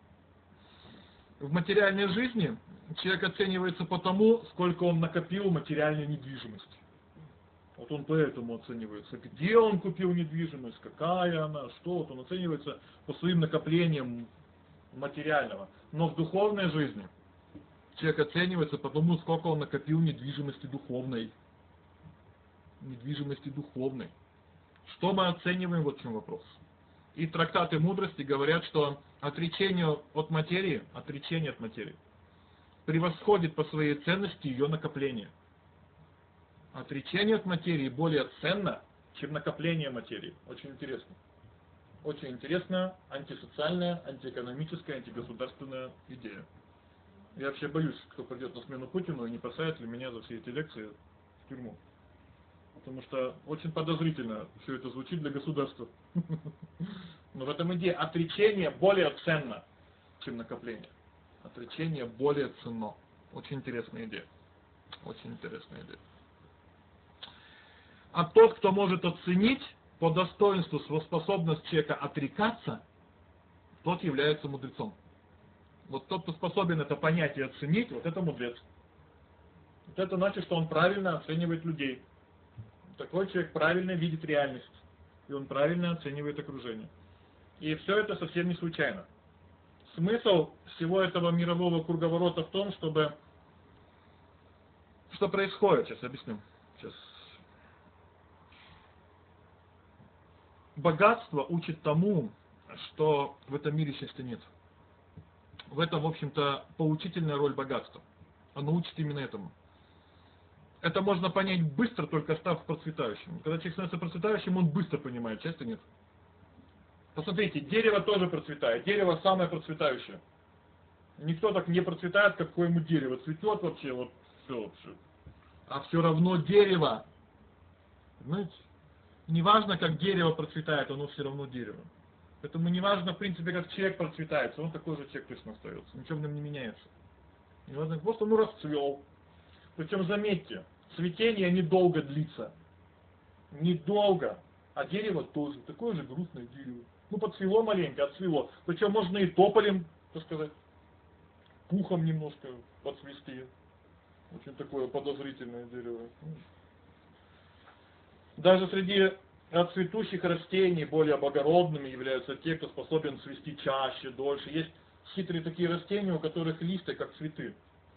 в материальной жизни человек оценивается по тому, сколько он накопил материальной недвижимости. Вот он поэтому оценивается. Где он купил недвижимость, какая она, что. Вот он оценивается по своим накоплениям материального. Но в духовной жизни человек оценивается по тому, сколько он накопил недвижимости духовной. Недвижимости духовной. Что мы оцениваем, вот в чем вопрос. И трактаты мудрости говорят, что отречение от материи, отречение от материи, превосходит по своей ценности ее накопление. Отречение от материи более ценно, чем накопление материи. Очень интересно. Очень интересная, антисоциальная, антиэкономическая, антигосударственная идея. Я вообще боюсь, кто придет на смену Путину и не посадит ли меня за все эти лекции в тюрьму. Потому что очень подозрительно все это звучит для государства. Но в этом идее отречение более ценно, чем накопление. Отречение более ценно. Очень интересная идея. Очень интересная идея. А тот, кто может оценить по достоинству способность человека отрекаться, тот является мудрецом. Вот тот, кто способен это понять и оценить, вот это мудрец. Вот это значит, что он правильно оценивает людей. Такой человек правильно видит реальность. И он правильно оценивает окружение. И все это совсем не случайно. Смысл всего этого мирового круговорота в том, чтобы... Что происходит? Сейчас объясню. Сейчас. Богатство учит тому, что в этом мире счастья нет. В этом, в общем-то, поучительная роль богатства. Оно учит именно этому. Это можно понять быстро, только став процветающим. Когда человек становится процветающим, он быстро понимает, счастья нет. Посмотрите, дерево тоже процветает. Дерево самое процветающее. Никто так не процветает, как какое-нибудь дерево. Цветет вообще, вот все вообще. А все равно дерево. Понимаете? Неважно, как дерево процветает, оно все равно дерево. Поэтому неважно, в принципе, как человек процветает, он такой же человек точно остается. Ничего в нем не меняется. Неважно, просто ну расцвел. Причем заметьте, цветение недолго длится. Недолго. А дерево тоже. Такое же грустное дерево. Ну, подцвело маленько, отцвело. Причем можно и тополем, так сказать, пухом немножко подцвести. Очень такое подозрительное дерево. Даже среди цветущих растений более благородными являются те, кто способен цвести чаще, дольше. Есть хитрые такие растения, у которых листья как цветы.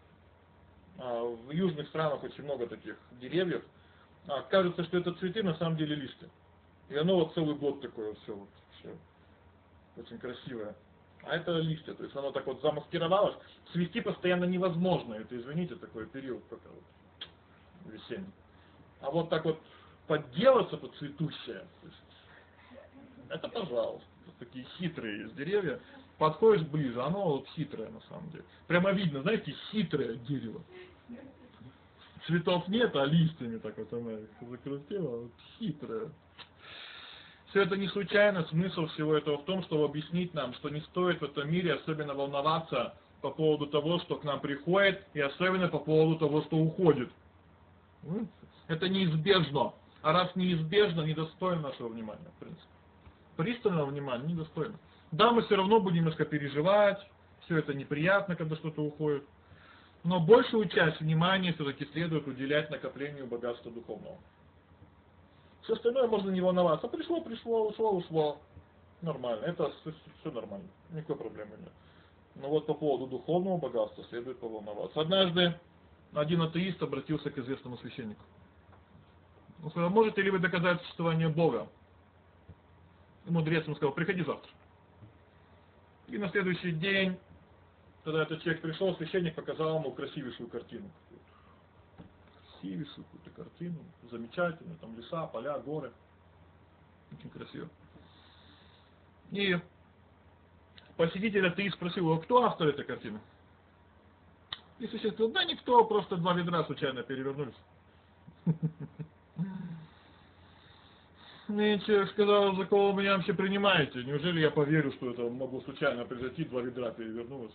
В южных странах очень много таких деревьев. Кажется, что это цветы, на самом деле листья. И оно вот целый год такое все, вот, все очень красивое. А это листья, то есть оно так вот замаскировалось. Цвести постоянно невозможно. Это, извините, такой период пока вот весенний. А вот так вот подделаться под цветущее, то есть, это пожалуйста. Такие хитрые есть деревья. Подходишь ближе, оно вот хитрое на самом деле. Прямо видно, знаете, хитрое дерево. Цветов нет, а листьями так вот она их закрутила, вот хитрое. Все это не случайно, смысл всего этого в том, чтобы объяснить нам, что не стоит в этом мире особенно волноваться по поводу того, что к нам приходит, и особенно по поводу того, что уходит. Это неизбежно. А раз неизбежно, недостойно нашего внимания, в принципе. Пристального внимания недостойно. Да, мы все равно будем немножко переживать, все это неприятно, когда что-то уходит. Но большую часть внимания все-таки следует уделять накоплению богатства духовного. Все остальное можно не волноваться. Пришло, пришло, ушло, ушло. Нормально. Это все, все нормально. Никакой проблемы нет. Но вот по поводу духовного богатства следует поволноваться. Однажды один атеист обратился к известному священнику. Он сказал: можете ли вы доказать существование Бога? И мудрец ему сказал: приходи завтра. И на следующий день, когда этот человек пришел, священник показал ему красивейшую картину. Красивейшую какую-то картину, замечательную, там леса, поля, горы. Очень красиво. И посетитель атеист спросил его: кто автор этой картины? И священник сказал: да никто, просто два ведра случайно перевернулись. И человек сказал: за кого вы меня вообще принимаете? Неужели я поверю, что это могло случайно произойти, два ведра перевернулось?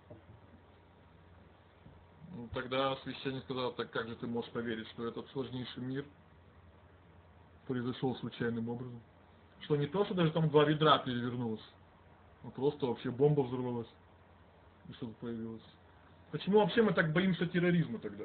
Ну, тогда священник сказал: так как же ты можешь поверить, что этот сложнейший мир произошел случайным образом? Что не то, что даже там два ведра перевернулось, а просто вообще бомба взорвалась и что-то появилось. Почему вообще мы так боимся терроризма тогда?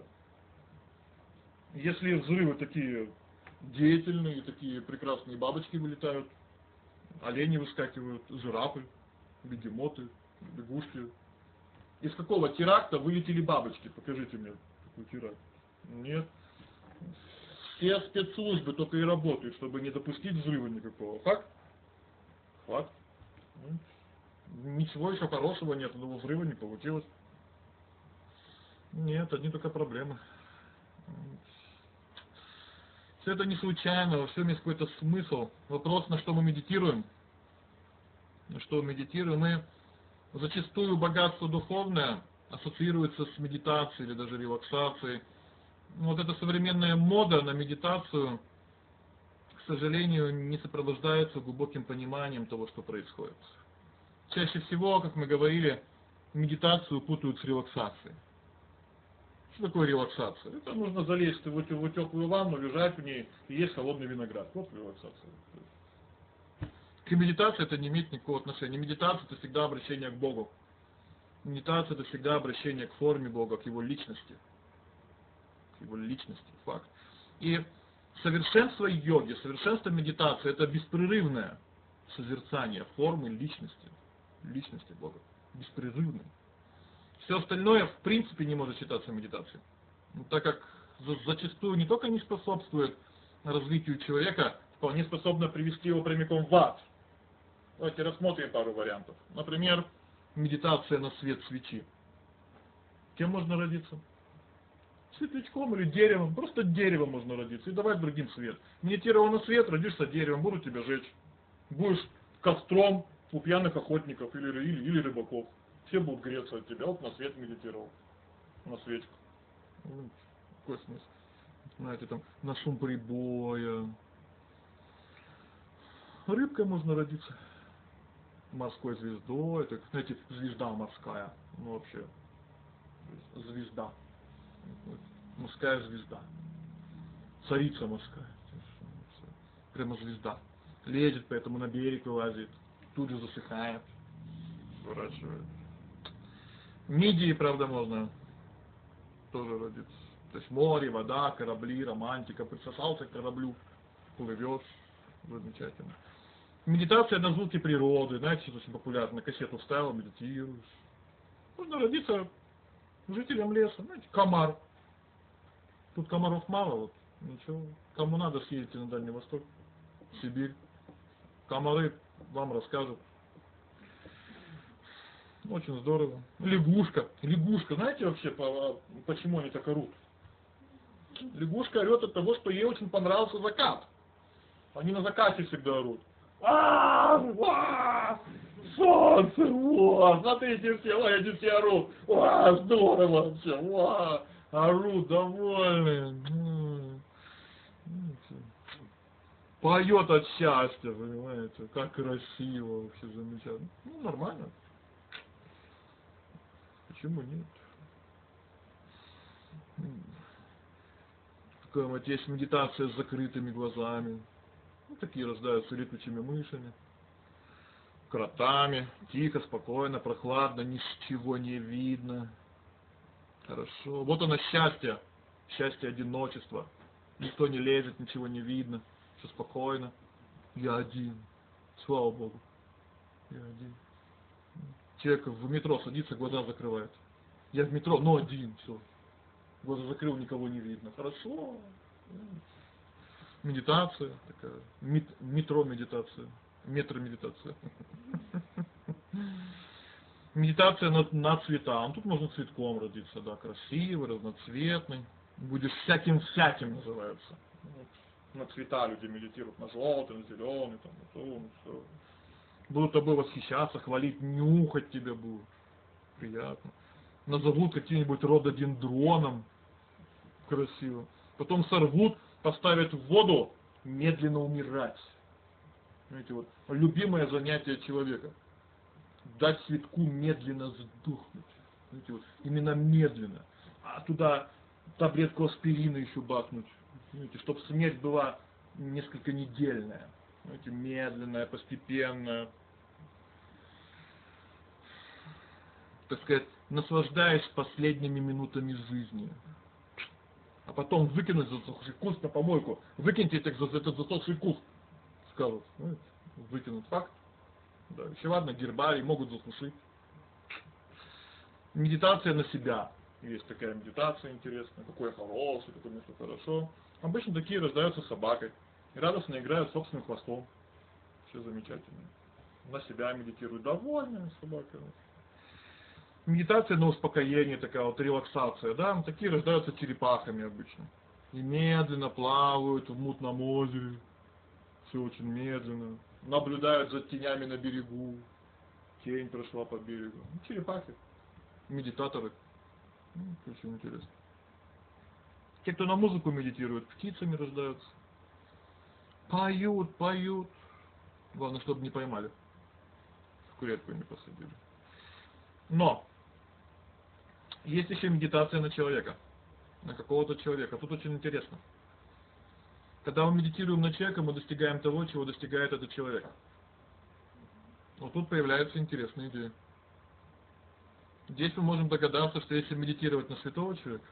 Если взрывы такие деятельные, такие прекрасные бабочки вылетают, олени выскакивают, жирафы, бегемоты, лягушки. Из какого теракта вылетели бабочки? Покажите мне такой теракт. Нет. Все спецслужбы только и работают, чтобы не допустить взрыва никакого. Факт? Факт. Ничего еще хорошего нет, но взрыва не получилось. Нет, одни только проблемы. Все это не случайно, во всем есть какой-то смысл. Вопрос, на что мы медитируем. что медитируем, мы зачастую богатство духовное ассоциируется с медитацией или даже релаксацией. Вот эта современная мода на медитацию, к сожалению, не сопровождается глубоким пониманием того, что происходит. Чаще всего, как мы говорили, медитацию путают с релаксацией. Что такое релаксация? Это нужно залезть в эту теплую ванну, лежать в ней и есть холодный виноград. Вот релаксация. К медитации это не имеет никакого отношения. Медитация это всегда обращение к Богу. Медитация это всегда обращение к форме Бога, к Его личности. К Его личности, факт. И совершенство йоги, совершенство медитации это беспрерывное созерцание формы личности. Личности Бога. Беспрерывное. Все остальное в принципе не может считаться медитацией. Ну, так как зачастую не только не способствует развитию человека, вполне способно привести его прямиком в ад. Давайте рассмотрим пару вариантов. Например, медитация на свет свечи. Кем можно родиться? Светлячком или деревом. Просто деревом можно родиться и давать другим свет. Медитировал на свет, родишься деревом, будут тебя жечь. Будешь костром у пьяных охотников или, или, или рыбаков. Все будут греться от тебя. Вот на свет медитировал. На свечку. Ну, какой смысл? Знаете, там на шум прибоя. Рыбкой можно родиться. Морской звездой. Это, знаете, звезда морская. Ну вообще. Звезда. Морская звезда. Царица морская. Прямо звезда. Лезет, поэтому на берег вылазит. Тут же засыхает. Сворачивает. Мидии, правда, можно тоже родиться. То есть море, вода, корабли, романтика. Присосался к кораблю, плывешь. Замечательно. Медитация на звуки природы. Знаете, что очень популярно. На кассету вставил, медитируешь. Можно родиться жителям леса. Знаете, комар. Тут комаров мало, вот. Ничего. Кому надо, съездите на Дальний Восток, в Сибирь. Комары вам расскажут. Очень здорово. Лягушка. Лягушка. Знаете вообще, почему они так орут? Лягушка орет от того, что ей очень понравился закат. Они на закате всегда орут. А-а-а! Солнце! О, смотрите все, ой, они все орут. О, здорово вообще. О, орут довольные. Поет от счастья, понимаете? Как красиво, вообще замечательно. Ну, нормально. Почему нет? Такая вот есть медитация с закрытыми глазами. Ну, такие рождаются летучими мышами, кротами. Тихо, спокойно, прохладно, ничего не видно. Хорошо. Вот оно счастье. Счастье одиночества. Никто не лезет, ничего не видно. Все спокойно. Я один. Слава Богу. Я один. Человек в метро садится, глаза закрывает. Я в метро, но один. Все. Глаза закрыл, никого не видно. Хорошо. Медитация такая. Метро медитация. Метро медитация. Медитация на, на цвета. Тут можно цветком родиться, да, красивый, разноцветный. Будешь всяким-всяким называется. На цвета люди медитируют, на желтый, на зеленый, там, на то, все. Будут тобой восхищаться, хвалить, нюхать тебя будут. Приятно. Назовут каким-нибудь рододендроном. Красиво. Потом сорвут, поставят в воду, медленно умирать. Знаете, вот, любимое занятие человека. Дать цветку медленно сдохнуть. Знаете, вот, именно медленно. А туда таблетку аспирина еще бахнуть. Знаете, чтобы смерть была несколько недельная. Знаете, медленная, постепенная. Так сказать, наслаждаясь последними минутами жизни. А потом выкинуть засохший куст на помойку. Выкиньте этот, этот засохший куст. Скажут. Знаете, выкинут факт. Да, еще ладно, гербарий могут засушить. Медитация на себя. Есть такая медитация интересная. Какой я хороший, какой мне все хорошо. Обычно такие рождаются собакой. И радостно играют собственным хвостом. Все замечательно. На себя медитируют. Довольная собака. Медитация на успокоение, такая вот релаксация. Да? Такие рождаются черепахами обычно. И медленно плавают в мутном озере. Все очень медленно. Наблюдают за тенями на берегу. тень прошла по берегу. Ну, черепахи, медитаторы. Ну, очень интересно. Те, кто на музыку медитирует, птицами рождаются. Поют, поют. Главное, чтобы не поймали. В клетку не посадили. Но есть еще медитация на человека. На какого-то человека. Тут очень интересно. Когда мы медитируем на человека, мы достигаем того, чего достигает этот человек. Вот тут появляются интересные идеи. Здесь мы можем догадаться, что если медитировать на святого человека,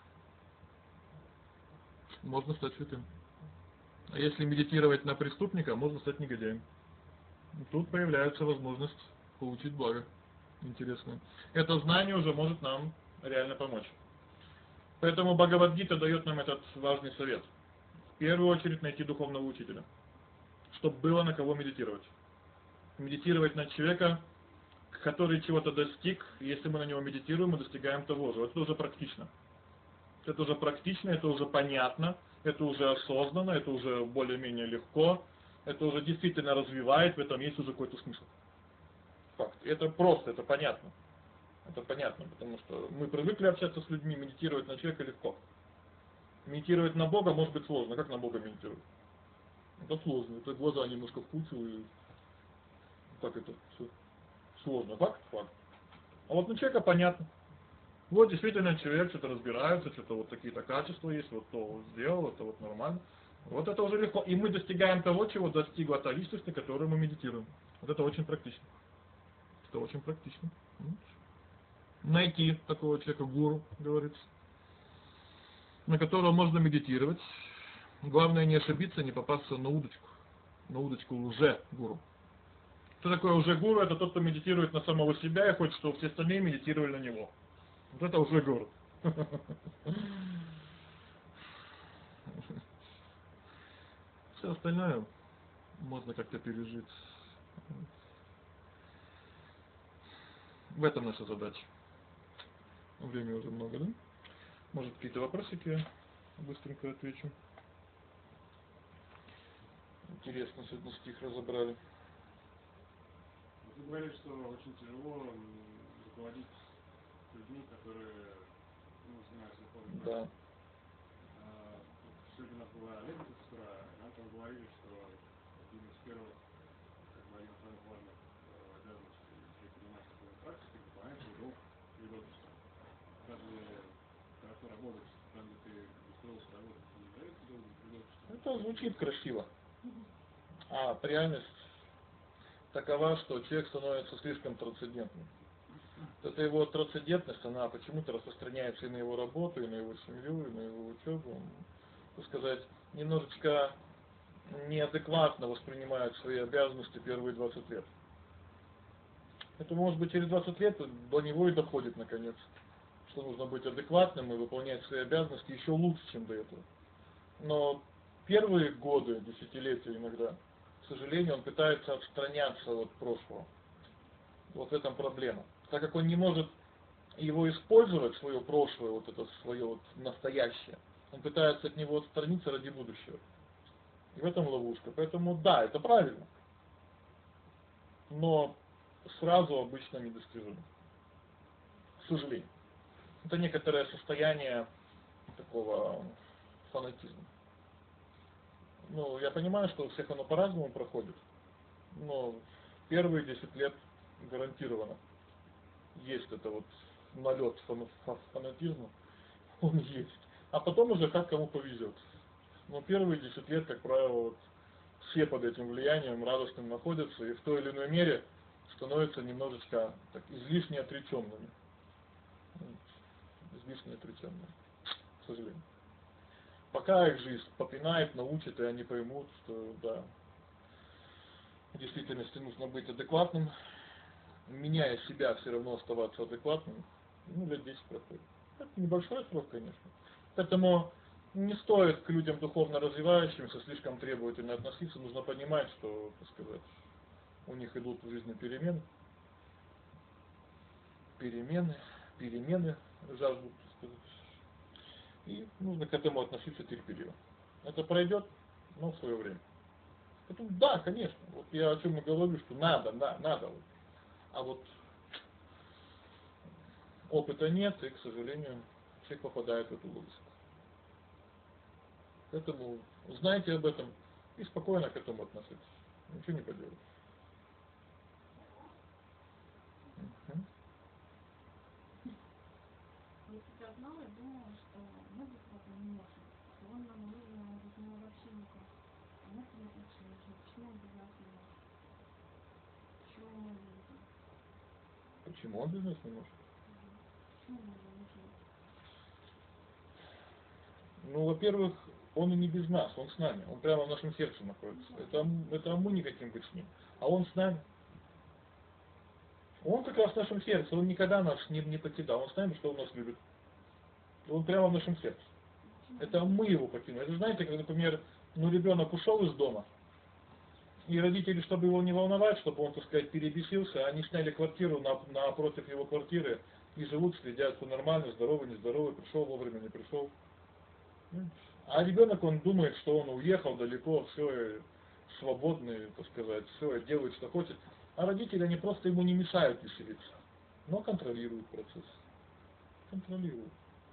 можно стать святым. А если медитировать на преступника, можно стать негодяем. И тут появляется возможность получить благо. Интересно. Это знание уже может нам реально помочь. Поэтому Бхагавад-гита дает нам этот важный совет. В первую очередь найти духовного учителя, чтобы было на кого медитировать. Медитировать на человека, который чего-то достиг, и если мы на него медитируем, мы достигаем того же. Это уже практично. Это уже практично, это уже понятно, это уже осознанно, это уже более-менее легко, это уже действительно развивает, в этом есть уже какой-то смысл. Факт. Это просто, это понятно. Это понятно, потому что мы привыкли общаться с людьми, медитировать на человека легко. Медитировать на Бога может быть сложно. Как на Бога медитировать? Это сложно. Это глаза немножко вкусил и... Как это? Все. Сложно. Факт? Факт. А вот на человека понятно. Вот действительно человек что-то разбирается, что-то вот такие-то качества есть, вот то вот сделал, это вот нормально. Вот это уже легко. И мы достигаем того, чего достигла та личность, на которую мы медитируем. Вот это очень практично. Это очень практично. Найти такого человека, гуру, говорится, на которого можно медитировать. Главное не ошибиться, не попасться на удочку. На удочку лже-гуру. Что такое лже-гуру? Это тот, кто медитирует на самого себя и хочет, чтобы все остальные медитировали на него. Вот это лже-гуру. Все остальное можно как-то пережить. В этом наша задача. Времени уже много, да? Может, какие-то вопросики я быстренько отвечу. Интересно, сегодня стих разобрали. Вы говорили, что очень тяжело руководить людьми, которые ну, занимаются духовной Да. практикой. А, сегодня у нас была лекция с утра, и нам там говорили, что один из первых, как бы один из самых важных э, обязанностей, если заниматься духовной практикой, выполнять свой долг перед обществом. Разве хорошо работать, там, где ты устроился работать, не является долгом перед обществом? Это звучит красиво. А реальность такова, что человек становится слишком трансцендентным. Эта его трансцендентность, она почему-то распространяется и на его работу, и на его семью, и на его учебу. Так сказать, немножечко неадекватно воспринимает свои обязанности первые двадцать лет. Это может быть через двадцать лет до него и доходит наконец, что нужно быть адекватным и выполнять свои обязанности еще лучше, чем до этого. Но первые годы, десятилетия иногда, к сожалению, он пытается отстраняться от прошлого. Вот в этом проблема. Так как он не может его использовать, свое прошлое, вот это свое вот настоящее, он пытается от него отстраниться ради будущего. И в этом ловушка. Поэтому да, это правильно. Но сразу обычно недостижимо. К сожалению. Это некоторое состояние такого фанатизма. Ну, я понимаю, что у всех оно по-разному проходит, но первые десять лет гарантированно есть это вот налет фанатизма, он есть. А потом уже как кому повезет. Но первые десять лет, как правило, вот, все под этим влиянием радостным находятся и в той или иной мере становятся немножечко так, излишне отреченными. Излишне отреченными, к сожалению. Пока их жизнь попинает, научит, и они поймут, что да, в действительности нужно быть адекватным, меняя себя, все равно оставаться адекватным. Ну, лет десять проходит. Это небольшой срок, конечно. Поэтому не стоит к людям духовно развивающимся слишком требовательно относиться. Нужно понимать, что, так сказать, у них идут в жизни перемены. Перемены, перемены жаждут, так сказать. И нужно к этому относиться терпеливо. Это пройдет, но в свое время. Поэтому да, конечно. Вот я о чем и говорю, что надо, да, надо. А вот опыта нет, и, к сожалению, человек попадает в эту ловушку. Поэтому знайте об этом и спокойно к этому относитесь. Ничего не поделаешь. Мгм. Я себя знала и думала, что мы бесплатно не можем, что он нам нужно, без него вообще никак. А мы привыкли, что нужно, почему он без нас не может? Почему мы видим? Почему он без нас не может? Почему мы его нужны? Ну, во-первых, он и не без нас, он с нами, он прямо в нашем сердце находится. Это, это мы не хотим быть с ним, а он с нами. Он как раз в нашем сердце, он никогда нас не, не покидал, он с нами, что он нас любит. Он прямо в нашем сердце. Это мы его покинули. Это знаете, как, например, ну, ребенок ушел из дома, и родители, чтобы его не волновать, чтобы он, так сказать, перебесился, они сняли квартиру на, напротив его квартиры и живут, следят, все нормально, здоровый, нездоровый, пришел вовремя, не пришел. А ребенок, он думает, что он уехал далеко, все, свободный, так сказать, все, делает, что хочет. А родители, они просто ему не мешают веселиться, но контролируют процесс. Контролируют.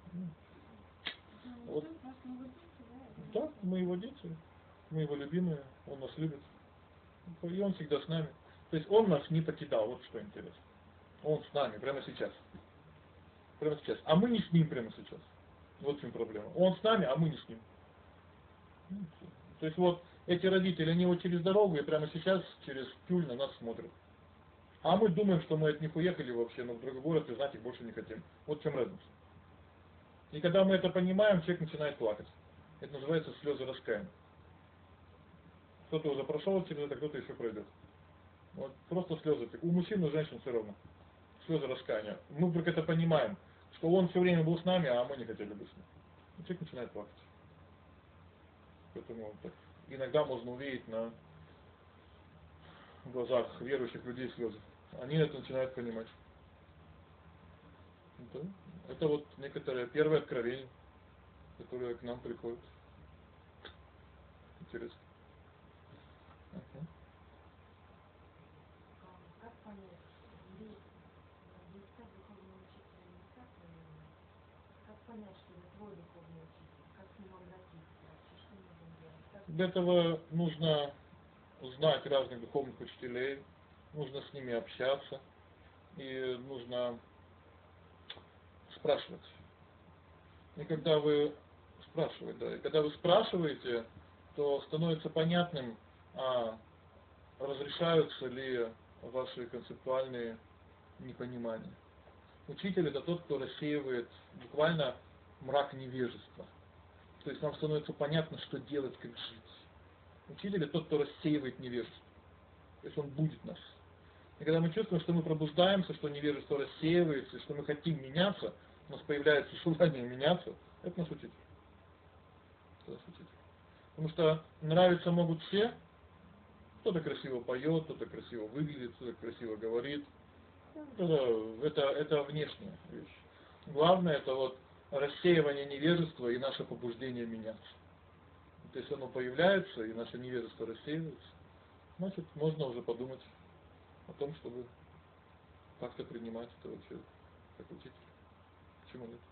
Вот. Да, мы его дети, мы его любимые, он нас любит. И он всегда с нами. То есть он нас не покидал, вот что интересно. Он с нами прямо сейчас. Прямо сейчас. А мы не с ним прямо сейчас. Вот в чем проблема. Он с нами, а мы не с ним. То есть вот эти родители, они вот через дорогу и прямо сейчас через тюль на нас смотрят. А мы думаем, что мы от них уехали вообще, но в другой город и знать их больше не хотим. Вот в чем разница. И когда мы это понимаем, человек начинает плакать. Это называется слезы раскаяния. Кто-то уже прошел через это, кто-то еще пройдет. Вот просто слезы. У мужчин и у женщин все равно. Слезы раскаяния. Мы вдруг это понимаем, что он все время был с нами, а мы не хотели быть с ним. И человек начинает плакать. Поэтому так, иногда можно увидеть на глазах верующих людей слезы. Они это начинают понимать. Да. Это вот некоторое первое откровение, которое к нам приходит. Интересно. Угу. Как понять, ли искать духовного учителя не так, как понять, что это твой духовный учитель, как к нему обратиться, вообще что нужно делать? Как... Для этого нужно знать разных духовных учителей, нужно с ними общаться и нужно спрашивать. И когда вы спрашиваете, да, и когда вы спрашиваете, то становится понятным, а разрешаются ли ваши концептуальные непонимания. Учитель — это тот, кто рассеивает буквально мрак невежества. То есть нам становится понятно, что делать, как жить. Учитель — это тот, кто рассеивает невежество. То есть он будет нас. И когда мы чувствуем, что мы пробуждаемся, что невежество рассеивается, что мы хотим меняться, у нас появляется желание меняться, это наш учитель. Это наш учитель. Потому что нравиться могут все. Кто-то красиво поет, кто-то красиво выглядит, кто-то красиво говорит. Это, это, это внешняя вещь. Главное — это вот рассеивание невежества и наше побуждение меняться. То есть оно появляется, и наше невежество рассеивается, значит, можно уже подумать о том, чтобы как-то принимать этого человека, как учителя. Почему нет?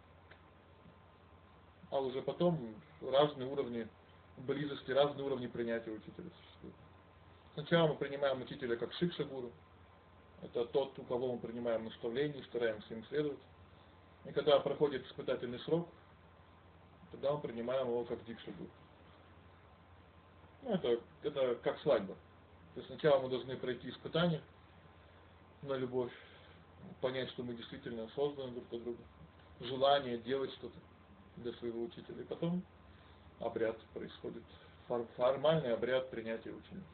А уже потом разные уровни близости, разные уровни принятия учителя существуют. Сначала мы принимаем учителя как шикша-гуру. Это тот, у кого мы принимаем наставления, стараемся им следовать. И когда проходит испытательный срок, тогда мы принимаем его как дикша-гуру. Ну, это, это как свадьба. То есть сначала мы должны пройти испытание на любовь, понять, что мы действительно созданы друг для друга, желание делать что-то для своего учителя. И потом обряд происходит, формальный обряд принятия ученика.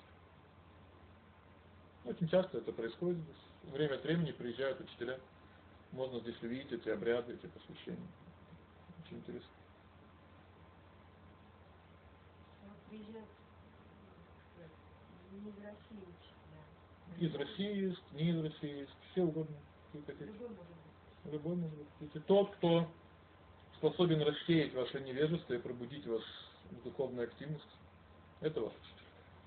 Очень часто это происходит здесь. Время от времени приезжают учителя. Можно здесь увидеть эти обряды, эти посвящения. Очень интересно. Приезжают не из России учителя. Из России есть, не из России есть, все угодно. Любой может быть. Любой может быть. Если тот, кто способен рассеять ваше невежество и пробудить вас в духовную активность, это ваш учитель.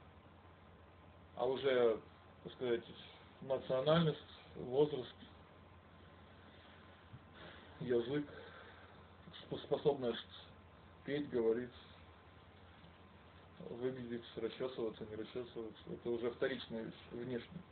А уже, так сказать, национальность, возраст, язык, способность петь, говорить, выглядеть, расчесываться, не расчесываться. Это уже вторичная вещь, внешняя.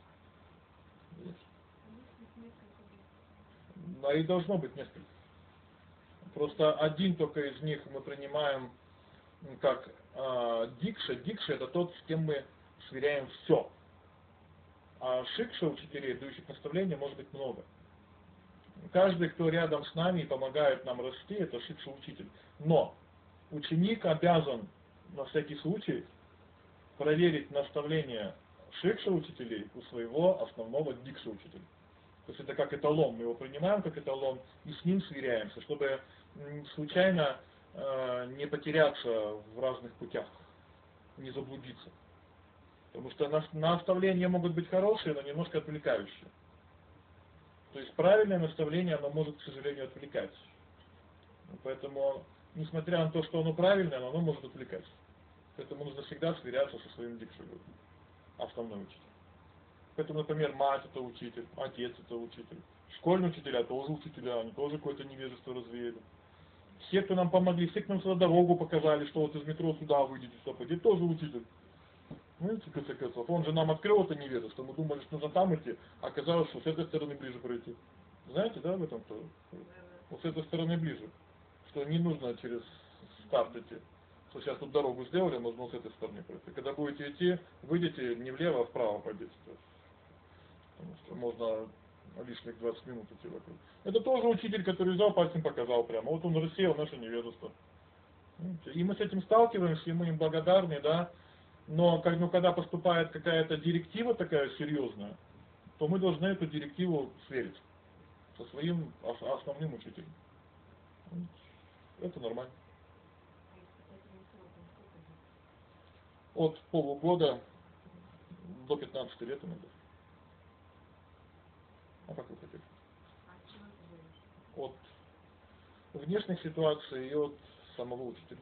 А и должно быть несколько. Просто один только из них мы принимаем как э, дикша. Дикша — это тот, с кем мы сверяем все. А шикша учителей, дающих наставления, может быть много. Каждый, кто рядом с нами и помогает нам расти, это шикша учитель. Но ученик обязан на всякий случай проверить наставления шикша учителей у своего основного дикша учителя. То есть это как эталон, мы его принимаем как эталон и с ним сверяемся, чтобы случайно э, не потеряться в разных путях, не заблудиться. Потому что наставления могут быть хорошие, но немножко отвлекающие. То есть правильное наставление, оно может, к сожалению, отвлекать. Поэтому, несмотря на то, что оно правильное, но оно может отвлекать. Поэтому нужно всегда сверяться со своим дикшей, основной учитель. Поэтому, например, мать — это учитель, отец — это учитель. Школьные учителя тоже учителя, они тоже какое-то невежество развеяли. Все, кто нам помогли, все, кто нам сюда дорогу показали, что вот из метро сюда выйдете, сюда пойдете, тоже учитель. Видите, в конце концов, он же нам открыл это невежество, мы думали, что нужно там идти, а оказалось, что с этой стороны ближе пройти. Знаете, да, об этом кто? Вот с этой стороны ближе. Что не нужно через старт идти. Что сейчас тут дорогу сделали, можно вот с этой стороны пройти. Когда будете идти, выйдете не влево, а вправо пойдете. Потому что можно лишних двадцать минут идти вокруг. Это тоже учитель, который взял пальцем показал прямо. Вот он рассеял наше невежество. И мы с этим сталкиваемся, и мы им благодарны, да. Но ну, когда поступает какая-то директива такая серьезная, то мы должны эту директиву сверить со своим основным учителем. Это нормально. От полугода до пятнадцати лет иногда. А как вы хотите? От внешних ситуаций и от самого учителя.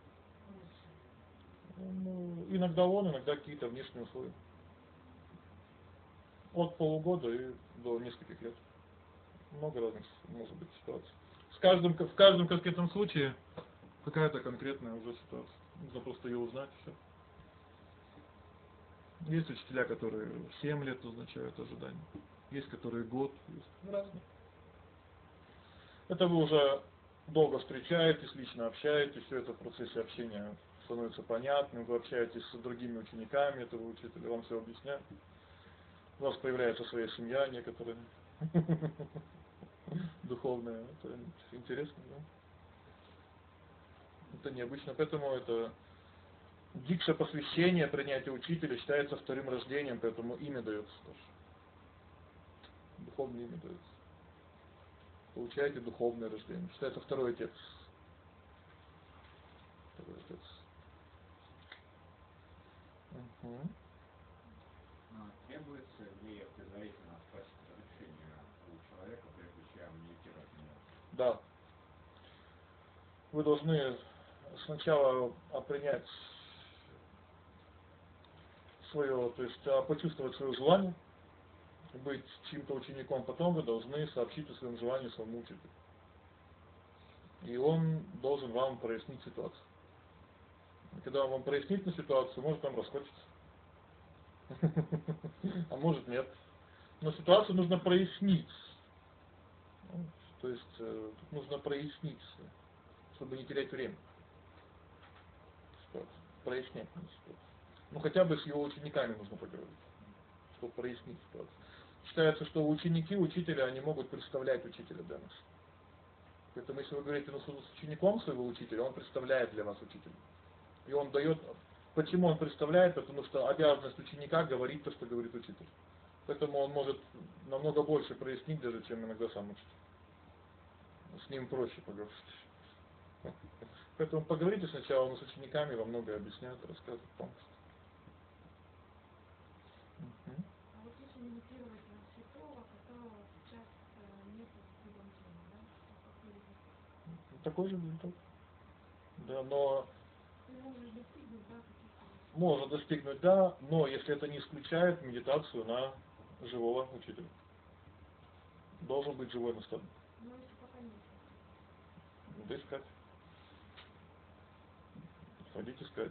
Ну, иногда он, иногда какие-то внешние условия. От полугода и до нескольких лет. Много разных может быть ситуаций. С каждым, в каждом конкретном случае какая-то конкретная уже ситуация. Нужно просто ее узнать, все. Есть учителя, которые семь лет означают ожидания. Есть, которые год. Есть разные. Это вы уже долго встречаетесь, лично общаетесь, все это в процессе общения становится понятным, вы общаетесь с другими учениками этого учителя, вам все объясняют. У вас появляется своя семья некоторая, духовная. Это интересно, да? Это необычно, поэтому это дикша посвящение, принятие учителя считается вторым рождением, поэтому имя дается тоже. Духовное имя дается. Получаете духовное рождение. Считается второй отец. Второй отец. Угу. Требуется ли предварительно спросить разрешение у человека, прежде чем медитировать на него? Да. Вы должны сначала принять свое, то есть почувствовать свое желание, быть чьим-то учеником, потом вы должны сообщить о своем желании своему учителю. И он должен вам прояснить ситуацию. И когда он вам прояснит на ситуацию, может вам расхочется. А может нет. Но ситуацию нужно прояснить. То есть э, тут нужно прояснить, чтобы не терять время. Ситуацию. Прояснять ситуацию. Ну хотя бы с его учениками нужно поговорить, чтобы прояснить ситуацию. Считается, что ученики учителя, они могут представлять учителя для нас. Поэтому если вы говорите ну, с учеником своего учителя, он представляет для вас учителя. И он дает... Почему он представляет? Потому что обязанность ученика говорить то, что говорит учитель. Поэтому он может намного больше прояснить, даже чем иногда сам учитель. С ним проще поговорить. Поэтому поговорите сначала с учениками, вам многое объясняют, рассказывают полностью. Угу. А вот если медитировать на святого, которого сейчас нет в другом теле, да? Такой же результат. Да, но... Можно достигнуть, да, каких-то... Можно достигнуть, да, но если это не исключает медитацию на живого учителя. Должен быть живой наставник. Но если пока нет. Надо искать. Ходить искать.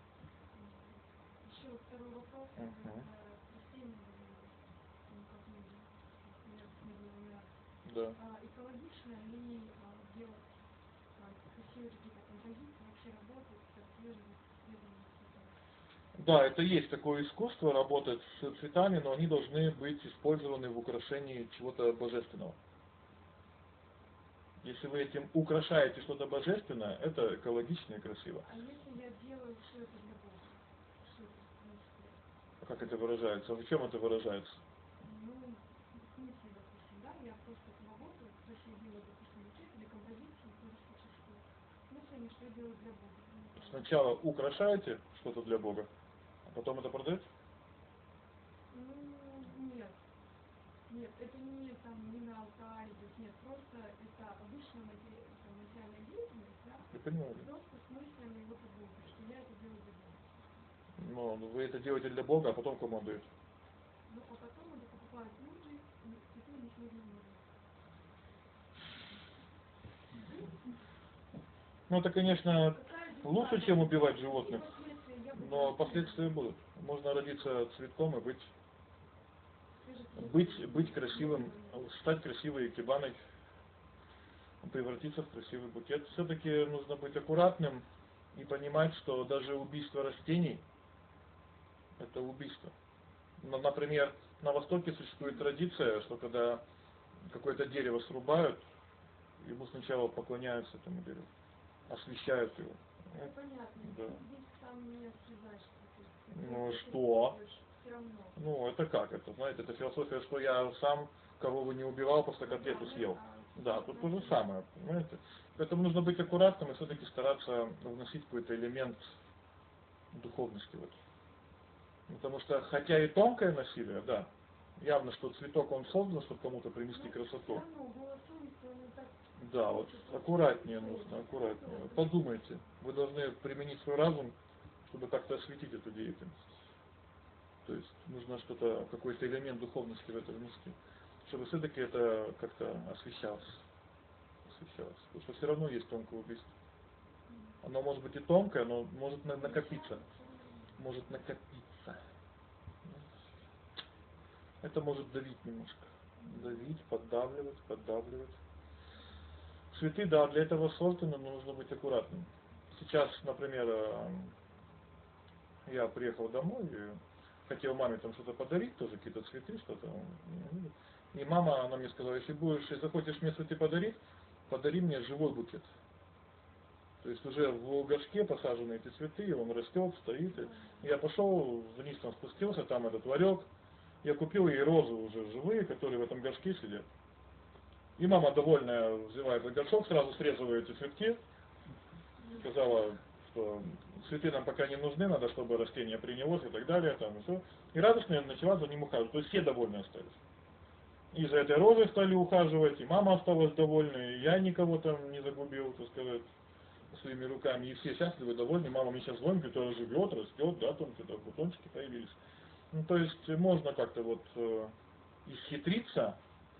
Еще второй вопрос. Мгм. Это растения, ну, как люди, например, медные расы. Да. А, экологично ли а, делать а, красивые какие-то композиции, вообще работать с свежими свежими цветами? Да, это есть такое искусство, работать с цветами, но они должны быть использованы в украшении чего-то божественного. Если вы этим украшаете что-то божественное, это экологично и красиво. А если я делаю все это для Бога? Что это значит? А как это выражается? В чем это выражается? Ну, в смысле, допустим, да, я просто работаю, красиво делаю, допустим, букет или композицию туристическую. В смысле, что я делаю для Бога? Сначала украшаете что-то для Бога, а потом это продаете? Ну, нет. Нет, это не там не на алтарь идет, нет, просто это обычная матери... это материальная деятельность, да? Я понимаю. Просто с мыслями вот о Боге, что я это делаю для Бога. Но вы это делаете для Бога, а потом кому отдаете? Ну, а потом это покупают люди, и цветы у них не размножены. Ну это, конечно, Какая лучше, дистанция? чем убивать Какие животных, последствия я буду но нести? последствия будут. Можно родиться цветком и быть, Скажите, быть, быть красивым, стать красивой икебаной, превратиться в красивый букет. Все-таки нужно быть аккуратным и понимать, что даже убийство растений – это убийство. Но, например, на Востоке существует традиция, что когда какое-то дерево срубают, ему сначала поклоняются этому дереву, освещают его. это понятно, Да. здесь сам не срезаешь цветы. Ну Ты что? все равно. Ну это как это? Знаете, это философия, что я сам корову не убивал, просто котлету съел. Да, тут то же самое, понимаете? Поэтому нужно быть аккуратным и все-таки стараться вносить какой-то элемент духовности в это. Потому что, хотя и тонкое насилие, да, явно, что цветок он создан, чтобы кому-то принести красоту. Да, вот аккуратнее нужно, аккуратнее. Подумайте, вы должны применить свой разум, чтобы как-то осветить эту деятельность. То есть нужно что-то, какой-то элемент духовности в это внести, чтобы все-таки это как-то освещалось. освещалось. Потому что все равно есть тонкое убийство. Оно может быть и тонкое, но может накопиться. Может накопиться. Это может давить немножко. Давить, поддавливать, поддавливать. Цветы, да, для этого созданы, но нужно быть аккуратным. Сейчас, например, я приехал домой и хотел маме там что-то подарить, тоже какие-то цветы, что-то. И мама, она мне сказала, если будешь, если захочешь мне цветы подарить, подари мне живой букет. То есть уже в горшке посажены эти цветы, он растет, стоит. Я пошел, вниз там спустился, там этот ларек. Я купил ей розы уже живые, которые в этом горшке сидят. И мама, довольная, взяла этот горшок, сразу срезала эти цветки. Сказала, что цветы нам пока не нужны, надо, чтобы растение принялось и так далее. Там, и, все. И радостно начала за ним ухаживать. То есть все довольны остались. И за этой розой стали ухаживать, и мама осталась довольна, и я никого там не загубил, так сказать, своими руками. И все счастливы, довольны. Мама мне сейчас звонит, которая живет, растет, да, там какие-то бутончики появились. Ну, то есть можно как-то вот э, исхитриться,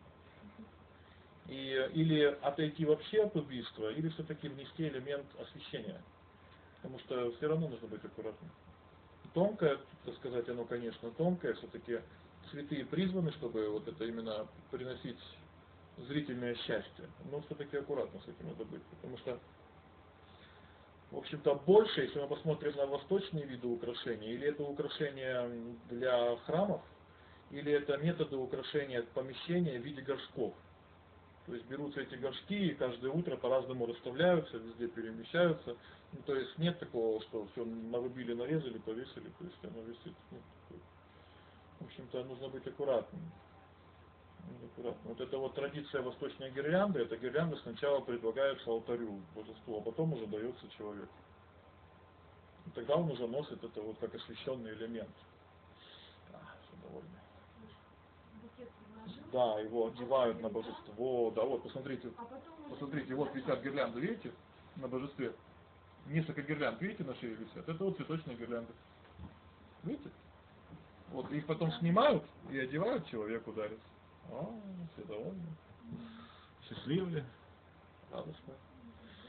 и, или отойти вообще от убийства, или все-таки внести элемент освещения. Потому что все равно нужно быть аккуратным. Тонкое, так сказать, оно, конечно, тонкое, все-таки цветы призваны, чтобы вот это именно приносить зрительное счастье. Но все-таки аккуратно с этим надо быть. Потому что, в общем-то, больше, если мы посмотрим на восточные виды украшений, или это украшения для храмов, или это методы украшения помещения в виде горшков. То есть берутся эти горшки и каждое утро по-разному расставляются, везде перемещаются. Ну, то есть нет такого, что все нарубили, нарезали, повесили, то есть оно висит. Ну, в общем-то, нужно быть аккуратным. аккуратным. Вот это вот традиция восточной гирлянды, эта гирлянда сначала предлагается алтарю, божеству, а потом уже дается человеку. И тогда он уже носит это вот как освященный элемент. А, все довольны. Букет предложил. Да, его одевают на божество. Да, вот, посмотрите. Посмотрите, вот висят гирлянды, видите, на божестве. Несколько гирлянд, видите, на шее висят. Это вот цветочные гирлянды. Видите? Вот, их потом снимают и одевают, человеку дарят. О, все довольны. Счастливые, радостные.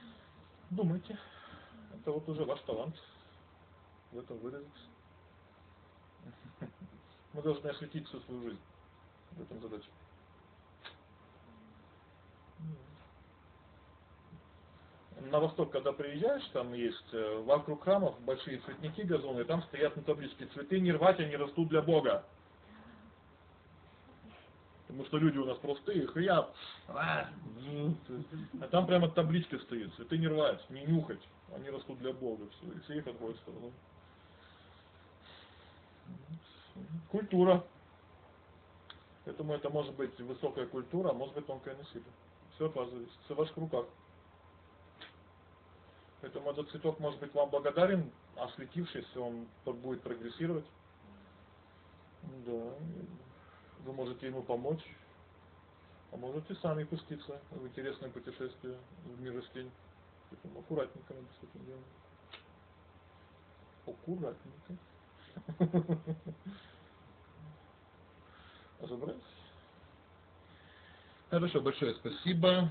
Думайте. Это вот уже ваш талант в этом выразится. Мы должны осветить всю свою жизнь. В этом задача. На восток, когда приезжаешь, там есть вокруг храмов большие цветники, газоны, и там стоят на табличке: цветы не рвать, они растут для Бога. Потому что люди у нас простые, хряб. А там прямо табличка стоит: цветы не рвать, не нюхать, они растут для Бога. Все, и все их отводят в сторону. Культура. Поэтому это может быть высокая культура, а может быть тонкое насилие. Все от вас зависит. Все в ваших руках. Поэтому этот цветок может быть вам благодарен, осветившись, он будет прогрессировать. Да. Вы можете ему помочь, а можете сами пуститься в интересное путешествие в мир растений. Поэтому аккуратненько надо с этим делом. Аккуратненько. Разобрались? Хорошо, большое спасибо.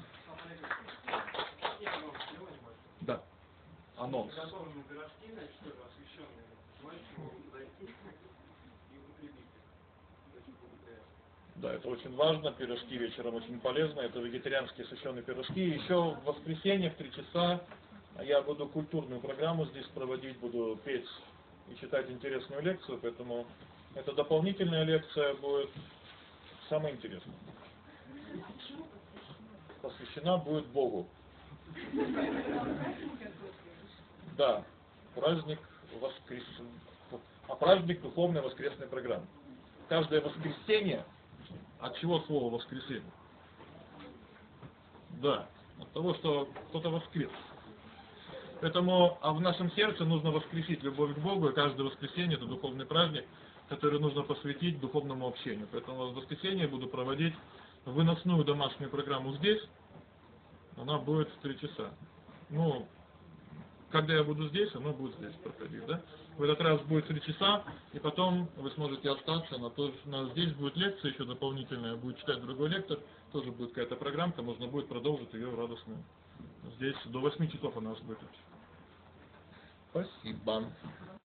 Да. Анонс. Приготовленные пирожки, значит, тоже освещенные. Желающие могут зайти и употребить их. Очень благодаря. Да, это очень важно. Пирожки вечером очень полезно. Это вегетарианские сушеные пирожки. Еще в воскресенье в три часа я буду культурную программу здесь проводить, буду петь и читать интересную лекцию, поэтому это дополнительная лекция будет самая интересная. Посвящена будет Богу. Да, праздник воскрес... а праздник духовной воскресной программы. Каждое воскресенье, от чего слово воскресенье? Да, от того, что кто-то воскрес. Поэтому а в нашем сердце нужно воскресить любовь к Богу, и каждое воскресенье это духовный праздник, который нужно посвятить духовному общению. Поэтому в воскресенье я буду проводить выносную домашнюю программу здесь. Она будет в три часа. Ну, когда я буду здесь, она будет здесь проходить, да? В этот раз будет три часа, и потом вы сможете остаться, на то, на, здесь будет лекция еще дополнительная, будет читать другой лектор, тоже будет какая-то программка, можно будет продолжить ее радостную. Здесь до восьми часов она у нас будет. Спасибо.